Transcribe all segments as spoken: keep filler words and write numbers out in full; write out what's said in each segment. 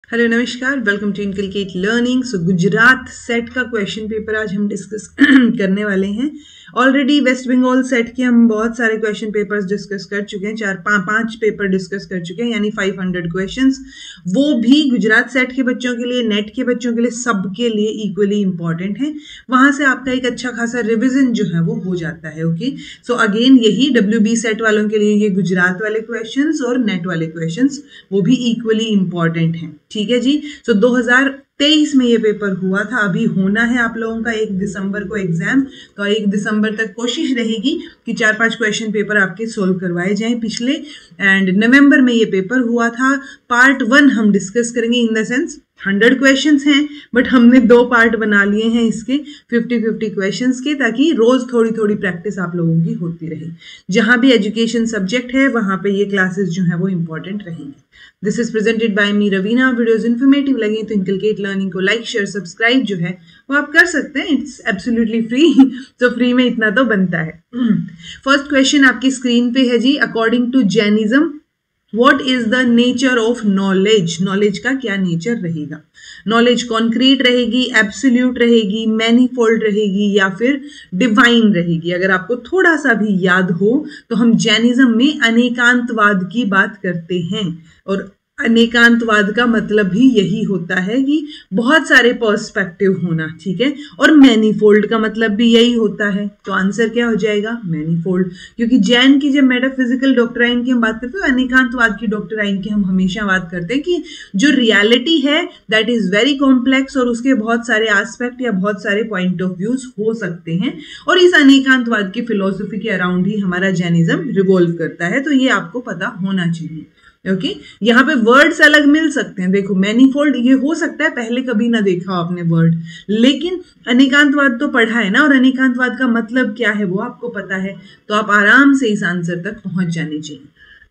Hello नमस्कार, welcome to inculcate learning. So Gujarat set का question paper आज हम डिस्कस करने वाले हैं। ऑलरेडी वेस्ट बंगाल सेट के हम बहुत सारे क्वेश्चन पेपर्स डिस्कस कर चुके हैं, चार पा, पांच पेपर डिस्कस कर चुके हैं, यानी पाँच सौ क्वेश्चंस। वो भी गुजरात सेट के बच्चों के लिए, नेट के बच्चों के लिए, सबके लिए इक्वली इंपॉर्टेंट है। वहां से आपका एक अच्छा खासा रिविजन जो है वो हो जाता है। ओके, सो अगेन यही डब्ल्यू बी सेट वालों के लिए ये गुजरात वाले क्वेश्चन और नेट वाले क्वेश्चन वो भी इक्वली इंपॉर्टेंट हैं। ठीक है जी। सो दो हज़ार तेईस में ये पेपर हुआ था, अभी होना है आप लोगों का एक दिसंबर को एग्जाम। तो एक दिसंबर तक कोशिश रहेगी कि चार पांच क्वेश्चन पेपर आपके सोल्व करवाए जाएं पिछले। एंड नवंबर में ये पेपर हुआ था। पार्ट वन हम डिस्कस करेंगे, in the sense hundred questions हैं, बट हमने दो पार्ट बना लिए हैं इसके फिफ्टी फिफ्टी क्वेश्चंस के, ताकि रोज थोड़ी थोड़ी प्रैक्टिस आप लोगों की होती रहे। जहां भी एजुकेशन सब्जेक्ट है वहां पे ये क्लासेस जो है वो इंपॉर्टेंट रहेंगे। This is presented by me Raveena. Videos informative लगे तो इनकलकेट लर्निंग को लाइक शेयर सब्सक्राइब जो है वो आप कर सकते हैं। इट्स एब्सोल्युटली फ्री, तो फ्री में इतना तो बनता है। फर्स्ट क्वेश्चन आपकी स्क्रीन पे है जी। According to Jainism What is the nature of knowledge? Knowledge का क्या नेचर रहेगा? नॉलेज कॉन्क्रीट रहेगी, एब्सोल्यूट रहेगी, मैनीफोल्ड रहेगी, या फिर डिवाइन रहेगी? अगर आपको थोड़ा सा भी याद हो तो हम जैनिज्म में अनेकांतवाद की बात करते हैं, और अनेकांतवाद का मतलब भी यही होता है कि बहुत सारे पर्सपेक्टिव होना। ठीक है, और मैनीफोल्ड का मतलब भी यही होता है। तो आंसर क्या हो जाएगा? मैनीफोल्ड। क्योंकि जैन की जब मेटाफिजिकल डॉक्ट्राइन की हम बात करते हैं तो अनेकांतवाद की डॉक्ट्राइन की हम हमेशा बात करते हैं कि जो रियलिटी है दैट इज वेरी कॉम्प्लेक्स, और उसके बहुत सारे एस्पेक्ट या बहुत सारे पॉइंट ऑफ व्यूज हो सकते हैं, और इस अनेकांतवाद की फिलोसफी के अराउंड ही हमारा जैनिज्म रिवॉल्व करता है। तो ये आपको पता होना चाहिए। Okay okay? यहाँ पे वर्ड्स अलग मिल सकते हैं। देखो, मैनीफोल्ड ये हो सकता है पहले कभी ना देखा हो आपने वर्ड, लेकिन अनेकांतवाद तो पढ़ा है ना, और अनेकांतवाद का मतलब क्या है वो आपको पता है, तो आप आराम से इस आंसर तक पहुंच जाने चाहिए।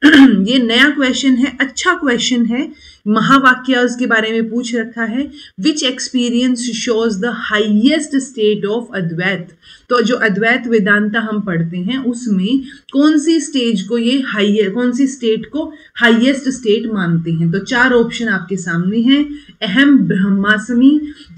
ये नया क्वेश्चन है, अच्छा क्वेश्चन है। महावाक्यास के बारे में पूछ रखा है। Which experience shows the highest state of Advaita? तो जो अद्वैत वेदांता हम पढ़ते हैं उसमें कौन सी स्टेज को ये हाई कौन सी स्टेट को हाईएस्ट स्टेट मानते हैं? तो चार ऑप्शन आपके सामने हैं। अहम ब्रह्मास्मि,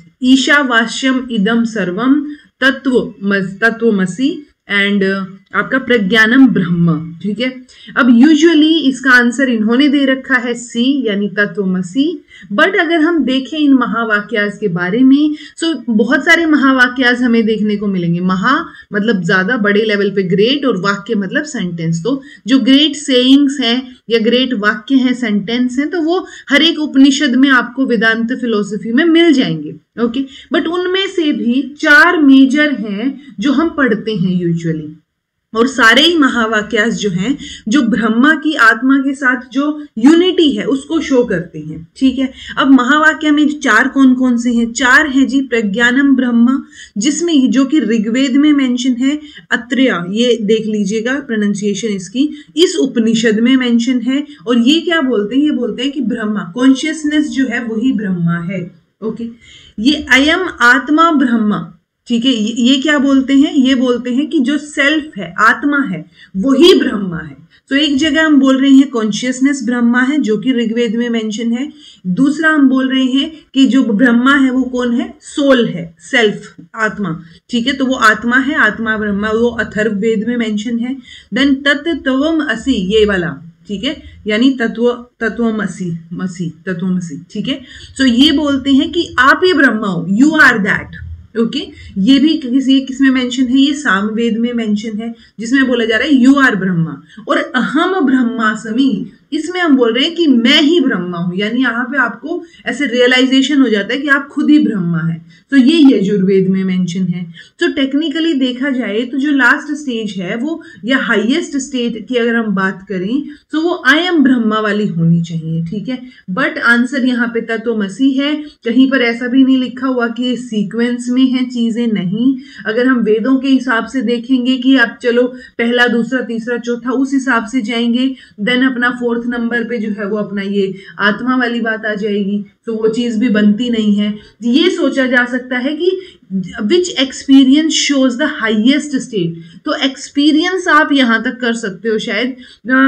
ईशावास्यम इदम सर्वम, तत्व तत्वमसि एंड आपका प्रज्ञानम ब्रह्म। ठीक है, अब यूजुअली इसका आंसर इन्होंने दे रखा है सी, यानी तत्वमसि। बट अगर हम देखें इन महावाक्यास के बारे में, सो बहुत सारे महावाक्यास हमें देखने को मिलेंगे। महा मतलब ज्यादा बड़े लेवल पे, ग्रेट, और वाक्य मतलब सेंटेंस। तो जो ग्रेट सेइंग्स हैं या ग्रेट वाक्य हैं, सेंटेंस हैं, तो वो हर एक उपनिषद में आपको वेदांत फिलोसफी में मिल जाएंगे। ओके, बट उनमें से भी चार मेजर हैं जो हम पढ़ते हैं यूजुअली, और सारे ही महावाक्यास जो हैं जो ब्रह्मा की आत्मा के साथ जो यूनिटी है उसको शो करते हैं। ठीक है, अब महावाक्य में चार कौन कौन से हैं? चार हैं जी। प्रज्ञानम ब्रह्मा, जिसमें जो कि ऋग्वेद में मेंशन है। अत्रेया, ये देख लीजिएगा प्रोनाउंसिएशन इसकी, इस उपनिषद में मेंशन है। और ये क्या बोलते हैं? ये बोलते हैं कि ब्रह्मा, कॉन्शियसनेस जो है वही ब्रह्मा है। ओके, ये अयम आत्मा ब्रह्मा। ठीक है, ये क्या बोलते हैं? ये बोलते हैं कि जो सेल्फ है, आत्मा है, वही ब्रह्मा है। तो एक जगह हम बोल रहे हैं कॉन्शियसनेस ब्रह्मा है, जो कि ऋग्वेद में मेंशन है। दूसरा हम बोल रहे हैं कि जो ब्रह्मा है वो कौन है? सोल है, सेल्फ, आत्मा। ठीक है, तो वो आत्मा है, आत्मा ब्रह्मा, वो अथर्ववेद में मेंशन है। देन तत्त्वम असि, ये वाला, ठीक है, यानी तत्व तत्वमसि, मसी तत्वमसि। ठीक है, सो ये बोलते हैं कि आप ही ब्रह्मा हो, you are that. Okay okay? ये भी किसी किसमें मेंशन है? ये सामवेद में मेंशन है, जिसमें बोला जा रहा है यू आर ब्रह्मा। और अहम ब्रह्मास्मि, इसमें हम बोल रहे हैं कि मैं ही ब्रह्मा हूं, यानी यहाँ पे आपको ऐसे रियलाइजेशन हो जाता है कि आप खुद ही ब्रह्मा है। तो ये यजुर्वेद में मेंशन है। तो टेक्निकली देखा जाए तो जो लास्ट स्टेज है वो, या हाईएस्ट स्टेज की अगर हम बात करें तो वो आई एम ब्रह्मा वाली होनी चाहिए। ठीक है, बट आंसर यहाँ पे तत्वमसि है। कहीं पर ऐसा भी नहीं लिखा हुआ कि सीक्वेंस में है चीजें, नहीं। अगर हम वेदों के हिसाब से देखेंगे कि आप चलो पहला, दूसरा, तीसरा, चौथा, उस हिसाब से जाएंगे, देन अपना फोर्थ नंबर पे जो है वो अपना ये आत्मा वाली बात आ जाएगी। तो वो चीज भी बनती नहीं है। ये सोचा जा सकता है कि which experience shows the highest state. तो एक्सपीरियंस आप यहां तक कर सकते हो शायद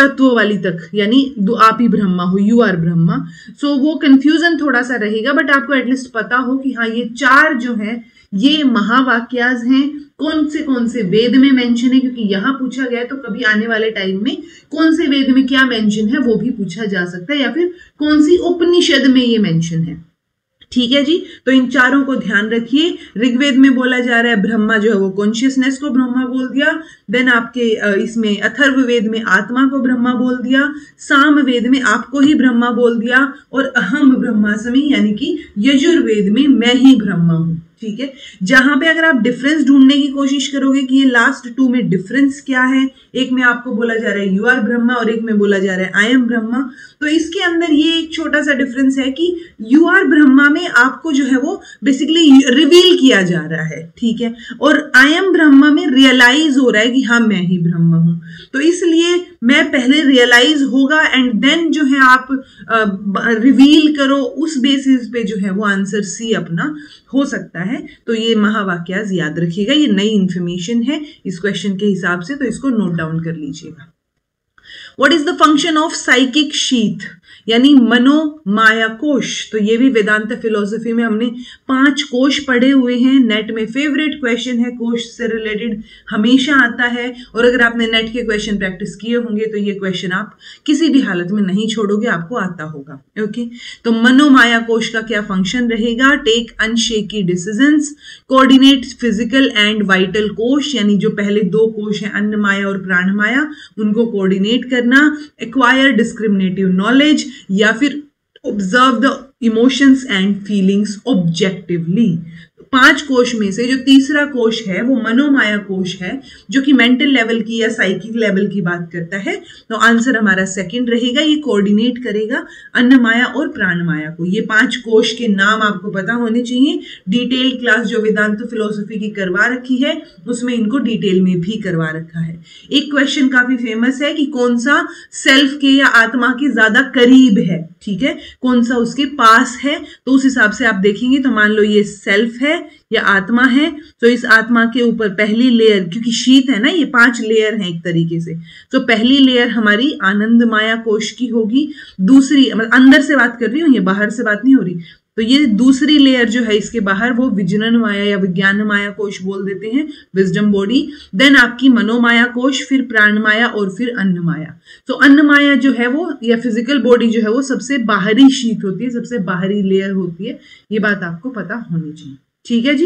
तत्व वाली तक, यानी आप ही ब्रह्मा हो, यू आर ब्रह्मा। सो वो कंफ्यूजन थोड़ा सा रहेगा, बट आपको एटलीस्ट पता हो कि हाँ ये चार जो है ये महावाक्याज हैं। कौन से कौन से वेद में मेंशन है, क्योंकि यहां पूछा गया है, तो कभी आने वाले टाइम में कौन से वेद में क्या मेंशन है वो भी पूछा जा सकता है, या फिर कौन सी उपनिषद में ये मेंशन है। ठीक है जी, तो इन चारों को ध्यान रखिए। ऋग्वेद में बोला जा रहा है ब्रह्मा जो है वो कॉन्शियसनेस को ब्रह्मा बोल दिया। देन आपके इसमें अथर्ववेद में आत्मा को ब्रह्मा बोल दिया। सामवेद में आपको ही ब्रह्मा बोल दिया। और अहम ब्रह्मास्मि यानी कि यजुर्वेद में मैं ही ब्रह्मा हूं। ठीक है, जहां पे अगर आप डिफरेंस ढूंढने की कोशिश करोगे कि ये लास्ट टू में डिफरेंस क्या है, एक में आपको बोला जा रहा है यू आर ब्रह्मा और एक में बोला जा रहा है आई एम ब्रह्मा, तो इसके अंदर ये एक छोटा सा डिफरेंस है कि यू आर ब्रह्मा में आपको जो है वो बेसिकली रिवील किया जा रहा है। ठीक है, और आई एम ब्रह्मा में रियलाइज हो रहा है कि हाँ मैं ही ब्रह्मा हूं। तो इसलिए मैं पहले रियलाइज होगा एंड देन जो है आप रिवील करो, उस बेसिस पे जो है वो आंसर सी अपना हो सकता है। तो ये महावाक्याज याद रखिएगा, ये नई इंफॉर्मेशन है इस क्वेश्चन के हिसाब से, तो इसको नोट डाउन कर लीजिएगा। What is the function of psychic sheath यानी मनो माया कोश? तो ये भी वेदांत फिलोसफी में हमने पांच कोश पढ़े हुए हैं। नेट में फेवरेट क्वेश्चन है, कोश से रिलेटेड हमेशा आता है, और अगर आपने नेट के क्वेश्चन प्रैक्टिस किए होंगे तो ये क्वेश्चन आप किसी भी हालत में नहीं छोड़ोगे, आपको आता होगा। ओके, तो मनो माया कोश का क्या फंक्शन रहेगा? Take unshaky decisions, coordinate physical and vital कोश, यानी जो पहले दो कोश हैं अन्न माया और प्राण माया, उनको कोऑर्डिनेट करना, एक्वायर डिस्क्रिमिनेटिव नॉलेज, या फिर observe the emotions and feelings objectively. पांच कोश में से जो तीसरा कोश है वो मनोमाया कोश है, जो कि मेंटल लेवल की या साइकिक लेवल की बात करता है। तो आंसर हमारा सेकंड रहेगा, ये कोऑर्डिनेट करेगा अन्नमाया और प्राणमाया को। ये पांच कोश के नाम आपको पता होने चाहिए। डिटेल क्लास जो वेदांत फिलोसफी की करवा रखी है उसमें इनको डिटेल में भी करवा रखा है। एक क्वेश्चन काफी फेमस है कि कौन सा सेल्फ के या आत्मा के ज्यादा करीब है, ठीक है, कौन सा उसके पास है। तो उस हिसाब से आप देखेंगे तो मान लो ये सेल्फ है या आत्मा है, तो इस आत्मा के ऊपर पहली लेयर, क्योंकि शीत है ना, ये पांच लेयर हैं एक तरीके से, तो पहली लेयर हमारी आनंद माया कोश की होगी। दूसरी, मतलब अंदर से बात कर रही हूँ, ये बाहर से बात नहीं हो रही, तो ये दूसरी लेयर जो है इसके बाहर वो विजनन माया या विज्ञान माया कोश बोल देते हैं, विजडम बॉडी। देन आपकी मनोमाया कोश, फिर प्राण माया और फिर अन्न माया। तो अन्न माया जो है वो या फिजिकल बॉडी जो है वो सबसे बाहरी शीत होती है, सबसे बाहरी लेयर होती है। ये बात आपको पता होनी चाहिए, ठीक है जी।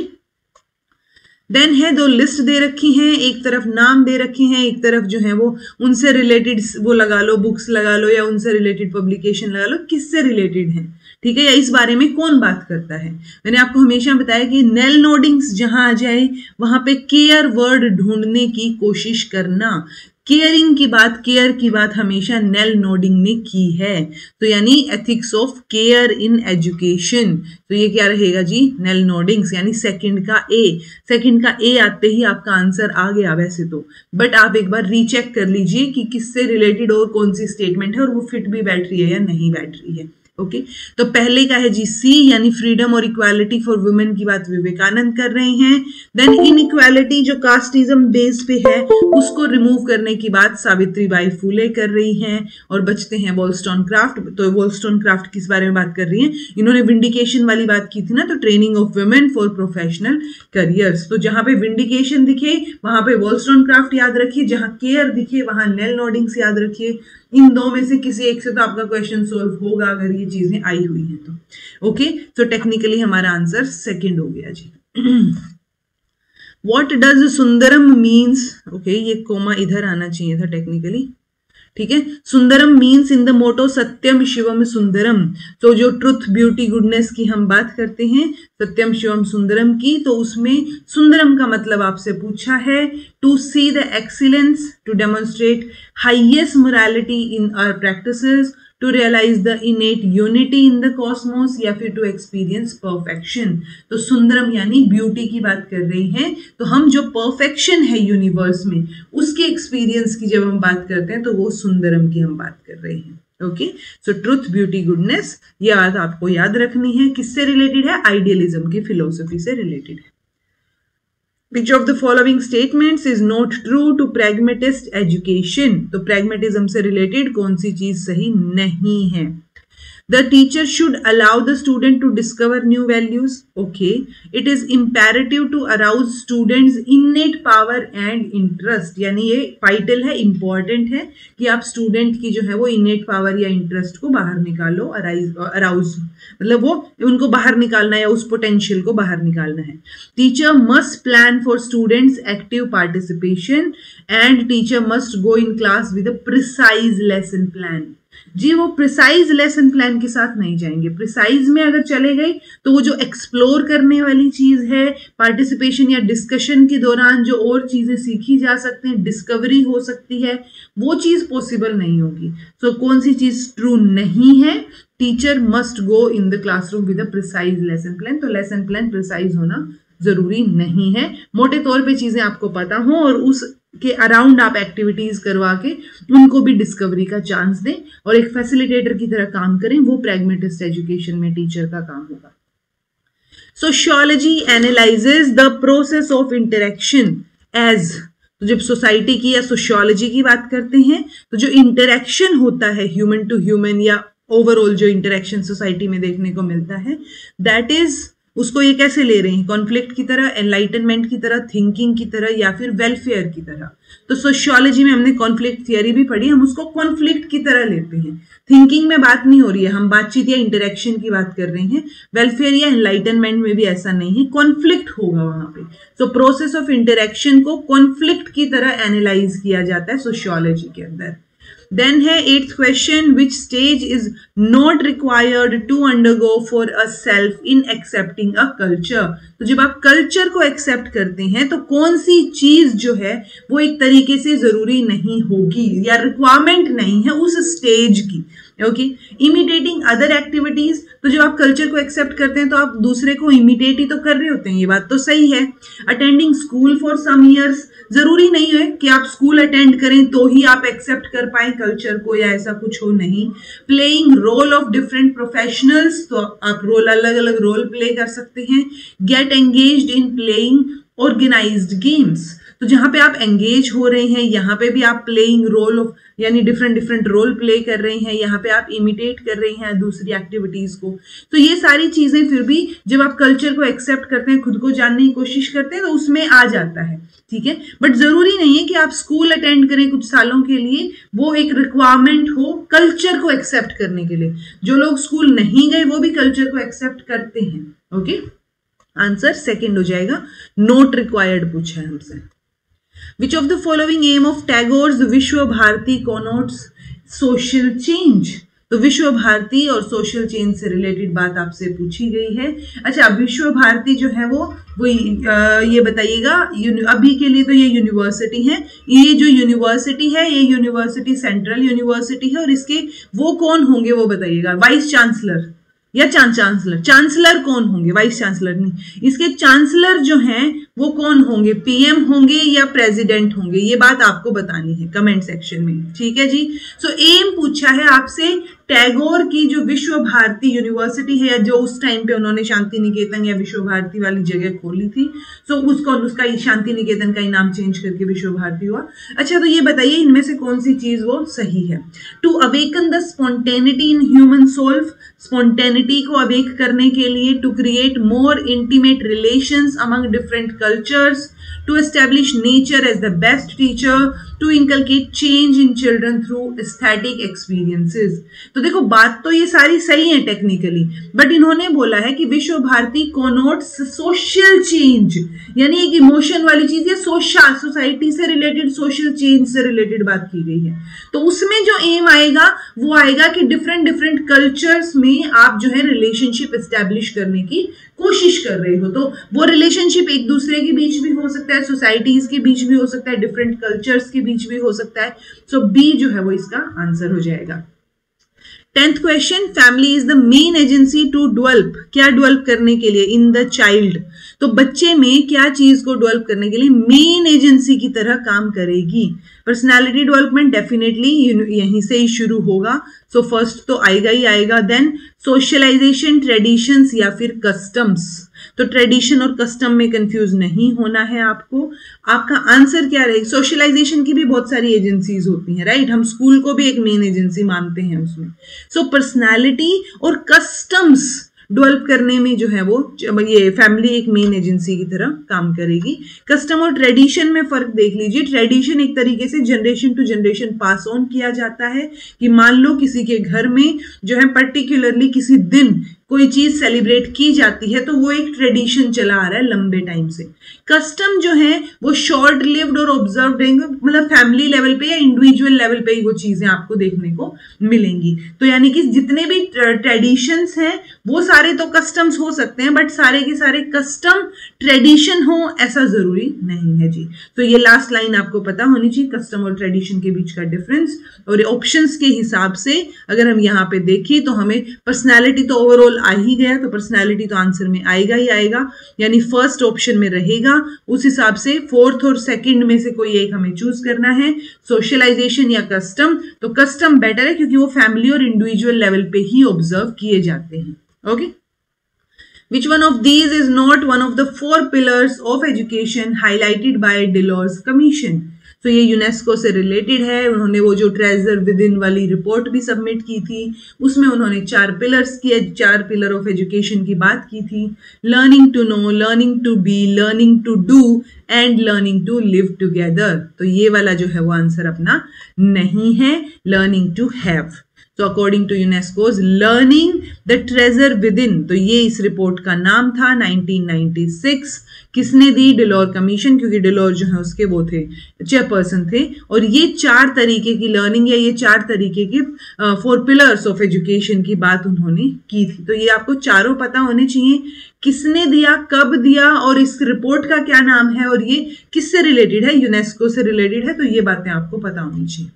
देन है दो लिस्ट दे रखी हैं, एक तरफ नाम दे रखे हैं, एक तरफ जो है वो उनसे रिलेटेड वो लगा लो, बुक्स लगा लो या उनसे रिलेटेड पब्लिकेशन लगा लो, किससे रिलेटेड है, ठीक है, या इस बारे में कौन बात करता है। मैंने आपको हमेशा बताया कि नेल नोडिंग्स जहां आ जाए वहां पे केयर वर्ड ढूंढने की कोशिश करना। केयरिंग की बात, केयर की बात हमेशा नेल नोडिंग ने की है। तो यानी ethics of care in education, तो ये क्या रहेगा जी, नेल नोडिंग्स, यानी सेकंड का ए। सेकंड का ए आते ही आपका आंसर आ गया वैसे तो, बट आप एक बार रीचेक कर लीजिए कि किससे रिलेटेड और कौन सी स्टेटमेंट है और वो फिट भी बैठ रही है या नहीं बैठ रही है। Okay okay? तो पहले का है जी सी, यानी फ्रीडम और इक्वालिटी फॉर वुमेन की बात विवेकानंद कर रहे हैं। देन इनइक्वालिटी जो कास्टिज्म बेस पे है उसको रिमूव करने की बात सावित्रीबाई फूले कर रही हैं। और बचते हैं वॉलस्टोनक्राफ्ट। तो वॉलस्टोनक्राफ्ट किस बारे में बात कर रही हैं, इन्होंने विंडिकेशन वाली बात की थी ना, तो training of women for professional careers. तो जहां पे विंडिकेशन दिखे वहां पे वॉलस्टोनक्राफ्ट याद रखिए, जहां केयर दिखे वहां नेल नोडिंग्स याद रखिए। इन दो में से किसी एक से तो आपका क्वेश्चन सोल्व होगा अगर ये चीजें आई हुई हैं तो। ओके, तो टेक्निकली हमारा आंसर सेकंड हो गया जी। What does Sundaram means, okay ये कोमा इधर आना चाहिए था टेक्निकली, ठीक है। Sundaram means in the motto Satyam Shivam Sundaram. तो जो ट्रुथ ब्यूटी गुडनेस की हम बात करते हैं सत्यम शिवम सुंदरम की, तो उसमें सुंदरम का मतलब आपसे पूछा है to see the excellence, to demonstrate highest morality in our practices, to realise the innate unity in the cosmos, या फिर टू एक्सपीरियंस परफेक्शन। तो सुंदरम यानी ब्यूटी की बात कर रही हैं। तो हम जो परफेक्शन है यूनिवर्स में उसके एक्सपीरियंस की जब हम बात करते हैं तो वो सुंदरम की हम बात कर रहे हैं। Okay, so truth beauty goodness ये बात आपको याद रखनी है। किससे रिलेटेड है, आइडियलिज्म की फिलोसफी से रिलेटेड है। Which of the following statements is not true to pragmatist education? तो pragmatism से related कौन सी चीज सही नहीं है? The teacher should allow the student to discover new values. Okay. It is imperative to arouse students' innate power and interest. यानी ये vital है, important है कि आप student की जो है वो innate power या interest को बाहर निकालो, arouse मतलब वो उनको बाहर निकालना है या उस potential को बाहर निकालना है. Teacher must plan for students' active participation and teacher must go in class with a precise lesson plan. जी वो प्रिसाइज लेसन प्लान के साथ नहीं जाएंगे. प्रिसाइज में अगर चले गए तो वो जो एक्सप्लोर करने वाली चीज है, पार्टिसिपेशन या डिस्कशन के दौरान जो और चीजें सीखी जा सकती हैं, डिस्कवरी हो सकती है, वो चीज पॉसिबल नहीं होगी. सो so, कौन सी चीज ट्रू नहीं है? Teacher must go in the classroom with a precise lesson plan. तो लेसन प्लान प्रिसाइज होना जरूरी नहीं है. मोटे तौर पे चीजें आपको पता हो और उस के अराउंड आप एक्टिविटीज करवा के उनको भी डिस्कवरी का चांस दें और एक फैसिलिटेटर की तरह काम करें. वो प्रैग्मेटिस्ट एजुकेशन में टीचर का काम होगा. Sociology analyses the process of interaction as. तो जब सोसाइटी की या सोशियोलॉजी की बात करते हैं तो जो इंटरेक्शन होता है ह्यूमन टू ह्यूमन या ओवरऑल जो इंटरेक्शन सोसाइटी में देखने को मिलता है, दैट इज उसको ये कैसे ले रहे हैं? कॉन्फ्लिक्ट की तरह, एनलाइटनमेंट की तरह, थिंकिंग की तरह या फिर वेलफेयर की तरह. तो सोशियोलॉजी में हमने कॉन्फ्लिक्ट थियरी भी पढ़ी, हम उसको कॉन्फ्लिक्ट की तरह लेते हैं. थिंकिंग में बात नहीं हो रही है, हम बातचीत या इंटरेक्शन की बात कर रहे हैं. वेलफेयर या एनलाइटनमेंट में भी ऐसा नहीं है, कॉन्फ्लिक्ट होगा वहां पे. सो प्रोसेस ऑफ इंटरेक्शन को कॉन्फ्लिक्ट की तरह एनालाइज किया जाता है सोशियोलॉजी के अंदर. देन है eighth question, which stage is not required to undergo for a self in accepting a culture. तो जब आप कल्चर को एक्सेप्ट करते हैं तो कौन सी चीज जो है वो एक तरीके से जरूरी नहीं होगी या रिक्वायरमेंट नहीं है उस स्टेज की. ओके. Imitating other activities. तो जब आप कल्चर को एक्सेप्ट करते हैं तो आप दूसरे को इमिटेट ही तो कर रहे होते हैं, ये बात तो सही है. Attending school for some years. जरूरी नहीं है कि आप स्कूल अटेंड करें तो ही आप एक्सेप्ट कर पाए कल्चर को या ऐसा कुछ हो नहीं. Playing role of different professionals. तो आप रोल अलग अलग रोल प्ले कर सकते हैं. Get engaged in playing organised games. तो जहां पे आप एंगेज हो रहे हैं यहाँ पे भी आप प्लेइंग रोल ऑफ यानी डिफरेंट डिफरेंट रोल प्ले कर रहे हैं, यहाँ पे आप इमिटेट कर रहे हैं दूसरी एक्टिविटीज को. तो ये सारी चीजें फिर भी जब आप कल्चर को एक्सेप्ट करते हैं, खुद को जानने की कोशिश करते हैं तो उसमें आ जाता है. ठीक है. बट जरूरी नहीं है कि आप स्कूल अटेंड करें कुछ सालों के लिए, वो एक रिक्वायरमेंट हो कल्चर को एक्सेप्ट करने के लिए. जो लोग स्कूल नहीं गए वो भी कल्चर को एक्सेप्ट करते हैं. ओके. आंसर सेकंड हो जाएगा, नॉट रिक्वायर्ड पूछा है हमसे. Which of the following aim of Tagore's विश्व भारती connotes social change? तो विश्व भारती और सोशल चेंज से रिलेटेड बात आपसे पूछी गई है. अच्छा, विश्व भारती जो है वो वो ये बताइएगा, अभी के लिए तो ये यूनिवर्सिटी है. ये जो यूनिवर्सिटी है ये यूनिवर्सिटी सेंट्रल यूनिवर्सिटी है और इसके वो कौन होंगे वो बताइएगा. वाइस चांसलर या चांसलर. चांसलर कौन होंगे? वाइस चांसलर नहीं. इसके चांसलर जो हैं वो कौन होंगे? पीएम होंगे या प्रेसिडेंट होंगे? ये बात आपको बतानी है कमेंट सेक्शन में. ठीक है जी. सो so, एम पूछा है आपसे टैगोर की जो विश्व भारती यूनिवर्सिटी है, जो उस टाइम पे उन्होंने शांति निकेतन या विश्व भारती वाली जगह खोली थी, सो so, उसको उसका शांति निकेतन का ही नाम चेंज करके विश्व भारती हुआ. अच्छा, तो ये बताइए इनमें से कौन सी चीज वो सही है? To awaken the spontaneity in human soul. Spontaneity को अवेक करने के लिए. To create more intimate relations among different cultures. To establish nature as the best teacher, to inculcate change in children through aesthetic experiences. तो देखो बात तो ये सारी सही है टेक्निकली, बट इन्होंने बोला है कि विश्व भारती connotes social change, यानी एक इमोशन वाली चीज या सोशल सोसाइटी से रिलेटेड सोशल चेंज से रिलेटेड बात की गई है. तो उसमें जो एम आएगा वो आएगा कि डिफरेंट डिफरेंट कल्चर्स में आप जो है रिलेशनशिप एस्टेब्लिश करने की कोशिश कर रहे हो. तो वो रिलेशनशिप एक दूसरे के बीच भी हो सकता है, सोसाइटीज के बीच भी हो सकता है, डिफरेंट कल्चर्स के बीच भी हो सकता है. सो बी जो है वो इसका आंसर हो जाएगा. Tenth question, family is the main agency to develop. क्या डेवलप करने के लिए? In the child. तो बच्चे में क्या चीज को डेवलप करने के लिए मेन एजेंसी की तरह काम करेगी? पर्सनालिटी डेवलपमेंट डेफिनेटली यहीं से ही शुरू होगा. सो so फर्स्ट तो आएगा ही आएगा. देन सोशलाइजेशन, ट्रेडिशंस या फिर कस्टम्स. तो ट्रेडिशन और कस्टम में कंफ्यूज नहीं होना है आपको। आपका आंसर क्या रहेगा? सोशलाइजेशन की भी बहुत सारी एजेंसीज होती हैं, राइट? हम स्कूल को भी एक मेन एजेंसी मानते हैं उसमें। सो पर्सनैलिटी और कस्टम्स डेवलप करने में जो है वो ये फैमिली एक मेन एजेंसी की तरह काम करेगी। कस्टम और ट्रेडिशन में फर्क देख लीजिए। ट्रेडिशन एक तरीके से generation to generation pass on किया जाता है कि मान लो किसी के घर में जो है पर्टिकुलरली किसी दिन कोई चीज सेलिब्रेट की जाती है तो वो एक ट्रेडिशन चला आ रहा है लंबे टाइम से। कस्टम जो है वो शॉर्ट लिव्ड और ऑब्जर्व रहेंगे, मतलब फैमिली लेवल पे या इंडिविजुअल लेवल पे ही वो चीजें आपको देखने को मिलेंगी। तो यानी कि जितने भी ट्रेडिशंस हैं वो सारे तो कस्टम्स हो सकते हैं, बट सारे के सारे कस्टम ट्रेडिशन हो ऐसा जरूरी नहीं है जी। तो ये लास्ट लाइन आपको पता होनी चाहिए, कस्टम और ट्रेडिशन के बीच का डिफरेंस। और ऑप्शंस के हिसाब से अगर हम यहाँ पे देखें तो हमें पर्सनैलिटी तो ओवरऑल आ ही गया, तो पर्सनैलिटी तो आंसर में आएगा ही आएगा, यानी फर्स्ट ऑप्शन में रहेगा। उस हिसाब से फोर्थ और सेकंड में से कोई एक हमें चूज करना है, सोशलाइजेशन या कस्टम। तो कस्टम बेटर है क्योंकि वो फैमिली और इंडिविजुअल लेवल पे ही ऑब्जर्व किए जाते हैं। Okay, Which one of these is not one of the four pillars of education highlighted by Delors Commission? तो ये यूनेस्को से रिलेटेड है। उन्होंने वो जो ट्रेजर विद इन वाली रिपोर्ट भी सबमिट की थी, उसमें उन्होंने चार पिलर्स की चार पिलर ऑफ एजुकेशन की बात की थी। Learning to know, learning to be, learning to do and learning to live together. तो ये वाला जो है वो आंसर अपना नहीं है, लर्निंग टू हैव। तो according to UNESCO's learning the treasure within, तो ये इस रिपोर्ट का नाम था। नाइनटीन नाइंटी सिक्स किसने दी? डिलोर कमीशन, क्योंकि डिलोर जो है उसके वो थे चेयरपर्सन थे। और ये चार तरीके की लर्निंग या ये चार तरीके के फोर पिलर्स ऑफ एजुकेशन की बात उन्होंने की थी। तो ये आपको चारों पता होने चाहिए, किसने दिया, कब दिया और इस रिपोर्ट का क्या नाम है और ये किससे रिलेटेड है, यूनेस्को से रिलेटेड है। तो ये बातें आपको पता होनी चाहिए।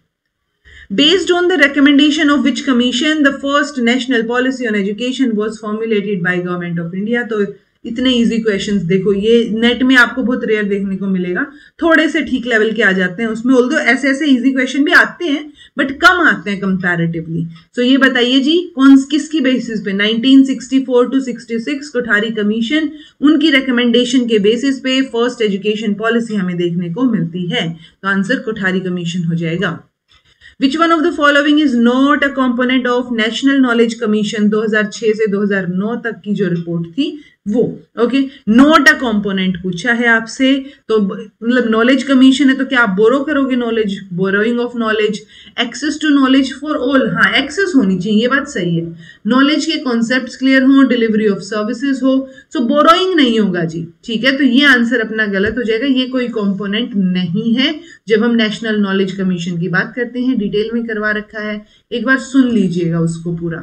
Based on the recommendation of which commission the first national policy on education was formulated by Government of India? तो इतने इजी क्वेश्चंस देखो, ये नेट में आपको बहुत रेयर देखने को मिलेगा, थोड़े से ठीक लेवल के आ जाते हैं उसमें। ऑल्दो ऐसे ऐसे इजी क्वेश्चन भी आते हैं बट कम आते हैं कंपैरेटिवली। सो ये बताइए जी कौन किसकी बेसिस पे? Nineteen sixty four to sixty six Kothari commission, उनकी रिकमेंडेशन के बेसिस पे फर्स्ट एजुकेशन पॉलिसी हमें देखने को मिलती है। तो आंसर कोठारी कमीशन हो जाएगा। Which one of the following is not a component of National Knowledge Commission दो हज़ार छह से दो हज़ार नौ तक की जो रिपोर्ट थी वो? ओके, नॉट अ कंपोनेंट पूछा है आपसे, तो मतलब नॉलेज कमीशन है तो क्या आप बोरो करोगे knowledge? Borrowing of knowledge, access to knowledge for all, हाँ एक्सेस होनी चाहिए, ये बात सही है। नॉलेज के कॉन्सेप्ट्स क्लियर हो, डिलीवरी ऑफ सर्विसेज हो, सो बोरोइंग नहीं होगा जी, ठीक है। तो ये आंसर अपना गलत हो जाएगा, ये कोई कंपोनेंट नहीं है जब हम नेशनल नॉलेज कमीशन की बात करते हैं। डिटेल में करवा रखा है, एक बार सुन लीजिएगा उसको पूरा।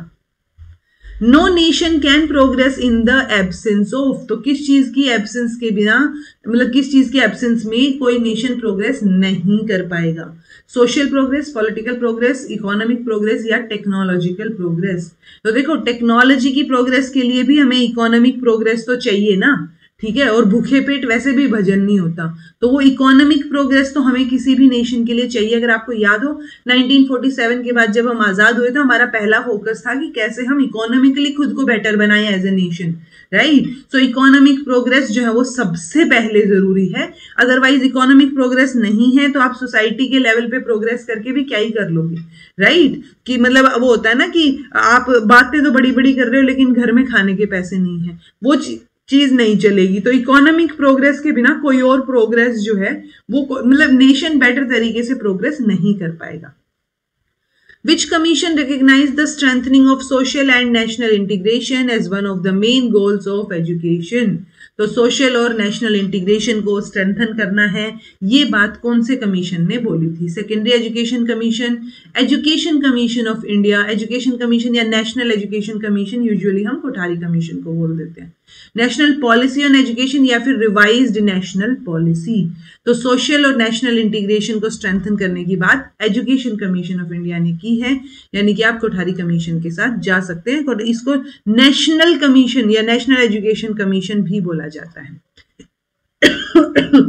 No nation can progress in the absence of, तो किस चीज की एब्सेंस के बिना, मतलब किस चीज के एब्सेंस में कोई नेशन प्रोग्रेस नहीं कर पाएगा? Social progress, political progress, economic progress या टेक्नोलॉजिकल प्रोग्रेस? तो देखो टेक्नोलॉजी की प्रोग्रेस के लिए भी हमें इकोनॉमिक प्रोग्रेस तो चाहिए ना, ठीक है। और भूखे पेट वैसे भी भजन नहीं होता, तो वो इकोनॉमिक प्रोग्रेस तो हमें किसी भी नेशन के लिए चाहिए। अगर आपको याद हो नाइनटीन फोर्टी सेवन के बाद जब हम आजाद हुए तो हमारा पहला फोकस था कि कैसे हम इकोनॉमिकली खुद को बेटर बनाए as a nation, right. So economic progress जो है वो सबसे पहले जरूरी है, अदरवाइज इकोनॉमिक प्रोग्रेस नहीं है तो आप सोसाइटी के लेवल पे प्रोग्रेस करके भी क्या ही कर लोगे, राइट। कि मतलब वो होता है ना कि आप बातें तो बड़ी बड़ी कर रहे हो लेकिन घर में खाने के पैसे नहीं है, वो चीज चीज नहीं चलेगी। तो इकोनॉमिक प्रोग्रेस के बिना कोई और प्रोग्रेस जो है वो मतलब नेशन बेटर तरीके से प्रोग्रेस नहीं कर पाएगा। Which commission recognized the strengthening of social and national integration as one of the main goals of education? तो सोशल और नेशनल इंटीग्रेशन को स्ट्रेंथन करना है, ये बात कौन से कमीशन ने बोली थी? Secondary education commission, education commission of India, education commission या नेशनल एजुकेशन कमीशन, यूजुअली हम कोठारी कमीशन को बोल देते हैं। नेशनल पॉलिसी ऑन एजुकेशन या फिर रिवाइज्ड नेशनल पॉलिसी? तो सोशल और नेशनल इंटीग्रेशन को स्ट्रेंथन करने की बात एजुकेशन कमीशन ऑफ इंडिया ने की है, यानी कि आप कोठारी कमीशन के साथ जा सकते हैं। और इसको नेशनल कमीशन या नेशनल एजुकेशन कमीशन भी बोला जाता है।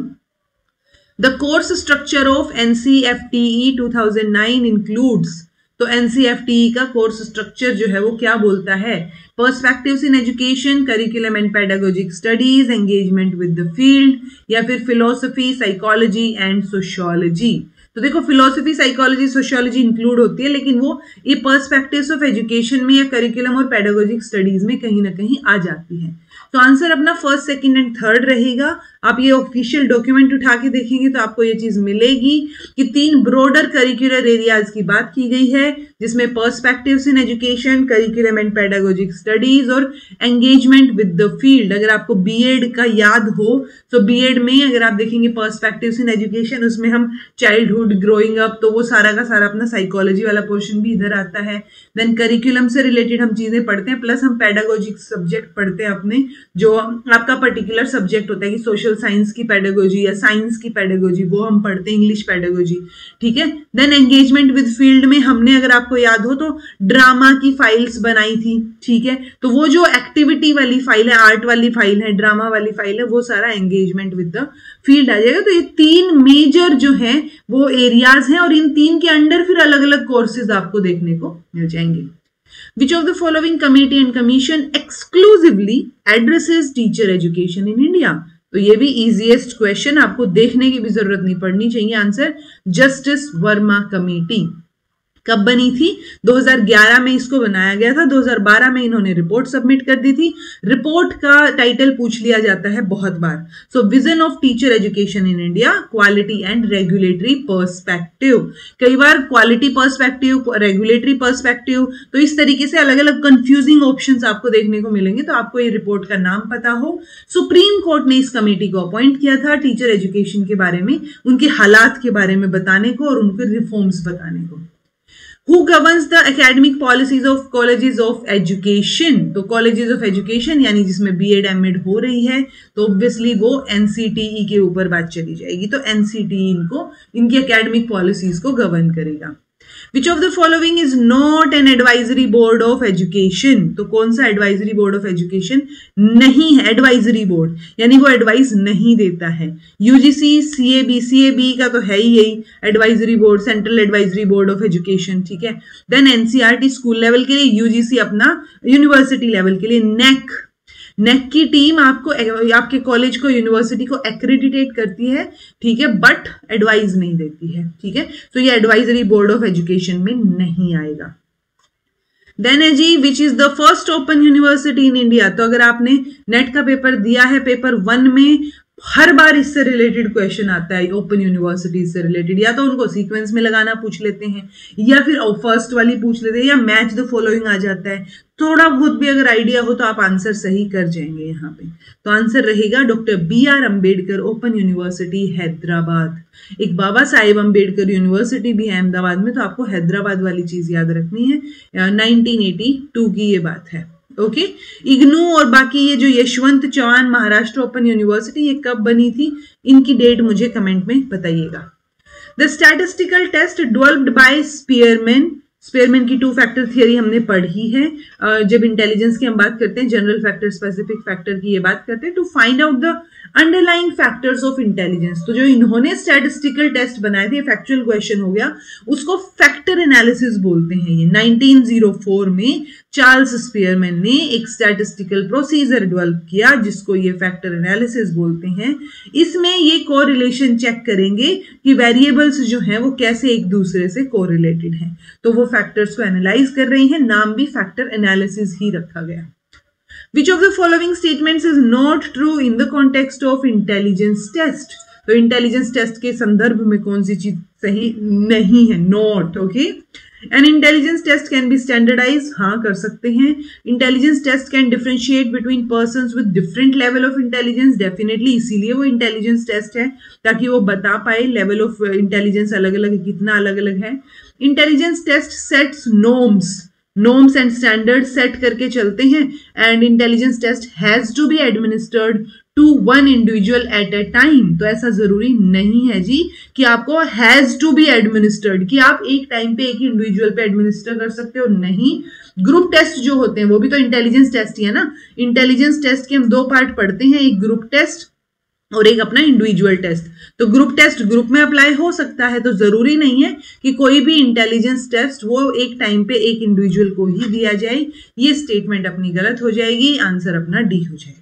The course structure of N C F T E two thousand nine includes, तो एनसीईआरटी का कोर्स स्ट्रक्चर जो है वो क्या बोलता है? Perspectives in education, curriculum and pedagogic studies, engagement with the field, या फिर फिलोसफी, साइकोलॉजी एंड सोशियोलॉजी। तो देखो फिलोसफी, साइकोलॉजी, सोशियोलॉजी इंक्लूड होती है, लेकिन वो ये पर्सपेक्टिव्स ऑफ एजुकेशन में या करिकुलम और पेडागोजिक स्टडीज में कहीं ना कहीं आ जाती है। तो आंसर अपना फर्स्ट, सेकंड एंड थर्ड रहेगा। आप ये ऑफिशियल डॉक्यूमेंट उठा के देखेंगे तो आपको ये चीज मिलेगी कि तीन ब्रॉडर करिकुलर एरियाज की बात की गई है, जिसमें perspectives in education, curriculum and pedagogic studies और एंगेजमेंट विद द फील्ड। अगर आपको बीएड का याद हो तो बीएड में अगर आप देखेंगे पर्सपेक्टिव्स इन एजुकेशन, उसमें हम चाइल्डहुड, ग्रोइंग अप, तो वो सारा का सारा अपना साइकोलॉजी वाला पोर्शन भी इधर आता है। देन करिकुलम से रिलेटेड हम चीजें पढ़ते हैं, प्लस हम पेडागोजिक सब्जेक्ट पढ़ते हैं अपने, जो आपका पर्टिकुलर सब्जेक्ट होता है कि सोशल साइंस की पेडागोजी या साइंस की पेडागोजी, वो हम पढ़ते हैं, इंग्लिश पेडागोजी, ठीक है। देन एंगेजमेंट विद फील्ड में हमने, अगर आपको याद हो तो, ड्रामा की फाइल्स बनाई थी, ठीक है। तो वो जो एक्टिविटी वाली फाइल है, आर्ट वाली फाइल है, ड्रामा वाली फाइल है, वो सारा एंगेजमेंट विद द फील्ड आ जाएगा। तो ये तीन मेजर जो है वो एरियाज हैं, और इन तीन के अंडर फिर अलग अलग कोर्सेज आपको देखने को मिल जाएंगे। Which of the following committee and commission exclusively addresses teacher education in India? तो ये भी इजीएस्ट क्वेश्चन, आपको देखने की भी जरूरत नहीं पड़नी चाहिए। Answer justice Verma committee. कब बनी थी? दो हज़ार ग्यारह में इसको बनाया गया था, दो हज़ार बारह में इन्होंने रिपोर्ट सबमिट कर दी थी। रिपोर्ट का टाइटल पूछ लिया जाता है बहुत बार। So vision of teacher education in India, quality and regulatory perspective. कई बार क्वालिटी पर्सपेक्टिव, रेगुलेटरी पर्सपेक्टिव, तो इस तरीके से अलग अलग कंफ्यूजिंग ऑप्शंस आपको देखने को मिलेंगे। तो आपको ये रिपोर्ट का नाम पता हो। सुप्रीम कोर्ट ने इस कमेटी को अपॉइंट किया था टीचर एजुकेशन के बारे में, उनके हालात के बारे में बताने को और उनके रिफॉर्म्स बताने को। Who governs the academic policies of colleges of education? तो colleges of education यानी जिसमें बीएड एमएड हो रही है, तो ऑब्वियसली वो एनसीटीई के ऊपर बात चली जाएगी। तो एनसीटीई इनको, इनकी एकेडमिक पॉलिसीज को गवर्न करेगा। Which of the following is not an advisory board of education? तो कौन सा advisory board of education नहीं है? advisory board यानी वो एडवाइस नहीं देता है। यूजीसी, सीएबी, सीएबी का तो है ही यही advisory board, central advisory board of education, ठीक है। देन एनसीईआरटी स्कूल लेवल के लिए, यूजीसी अपना यूनिवर्सिटी लेवल के लिए। नेक नेक की टीम आपको, आपके कॉलेज को, यूनिवर्सिटी को एक्रेडिटेट करती है, ठीक है, बट एडवाइस नहीं देती है, ठीक है। तो ये एडवाइजरी बोर्ड ऑफ एजुकेशन में नहीं आएगा। देन है जी, which is the first open university in India. तो अगर आपने नेट का पेपर दिया है, पेपर वन में हर बार इससे रिलेटेड क्वेश्चन आता है, ओपन यूनिवर्सिटी से रिलेटेड, या तो उनको सीक्वेंस में लगाना पूछ लेते हैं, या फिर फर्स्ट वाली पूछ लेते हैं, या मैच द फॉलोइंग आ जाता है। थोड़ा बहुत भी अगर आइडिया हो तो आप आंसर सही कर जाएंगे यहाँ पे। तो आंसर रहेगा doctor B R Ambedkar open university Hyderabad. एक बाबा साहेब अम्बेडकर यूनिवर्सिटी भी है अहमदाबाद में, तो आपको हैदराबाद वाली चीज याद रखनी है। नाइनटीन एटी टू की ये बात है, ओके। इग्नू और बाकी ये जो यशवंत चौहान महाराष्ट्र ओपन यूनिवर्सिटी, ये कब बनी थी? इनकी डेट मुझे कमेंट में बताइएगा। The statistical test developed by Spearman. Spearman की टू फैक्टर थियरी हमने पढ़ी है। जब इंटेलिजेंस की हम बात करते हैं, जनरल फैक्टर, स्पेसिफिक फैक्टर की ये बात करते हैं, to find out the underlying factors of intelligence. तो जो इन्होंने स्टैटिस्टिकल टेस्ट बनाए थे, फैक्चुअल क्वेश्चन हो गया, उसको फैक्टर एनालिसिस बोलते हैं। ये नाइनटीन ओ फोर में चार्ल्स स्पीयरमैन ने एक स्टैटिस्टिकल प्रोसीजर डेवलप किया, जिसको ये फैक्टर एनालिसिस बोलते हैं। इसमें ये कोरिलेशन चेक करेंगे कि वेरिएबल्स जो हैं वो कैसे एक दूसरे से कोरिलेटेड हैं। तो वो फैक्टर्स को एनालाइज कर रही हैं, नाम भी फैक्टर एनालिसिस ही रखा गया। Which of the following statements is not true in the context of intelligence test? तो इंटेलिजेंस टेस्ट के संदर्भ में कौन सी चीज सही नहीं है? Not, okay. An intelligence test can be standardize, हाँ कर सकते हैं। Intelligence test can differentiate between persons with different level of intelligence, definitely, इसीलिए वो इंटेलिजेंस टेस्ट है, ताकि वो बता पाए लेवल ऑफ इंटेलिजेंस अलग अलग है, कितना अलग अलग है। Intelligence test sets norms, norms and standard set करके चलते हैं। And intelligence test has to be administered to one individual at a time. तो ऐसा जरूरी नहीं है जी कि आपको हैज टू बी एडमिनिस्टर्ड, कि आप एक टाइम पे एक ही इंडिविजुअल पे एडमिनिस्टर कर सकते हो, नहीं। ग्रुप टेस्ट जो होते हैं वो भी तो इंटेलिजेंस टेस्ट ही है ना। इंटेलिजेंस टेस्ट के हम दो पार्ट पढ़ते हैं, एक ग्रुप टेस्ट और एक अपना इंडिविजुअल टेस्ट। तो ग्रुप टेस्ट ग्रुप में अप्लाई हो सकता है, तो जरूरी नहीं है कि कोई भी इंटेलिजेंस टेस्ट वो एक टाइम पे एक इंडिविजुअल को ही दिया जाए। ये स्टेटमेंट अपनी गलत हो जाएगी, आंसर अपना डी हो जाएगा।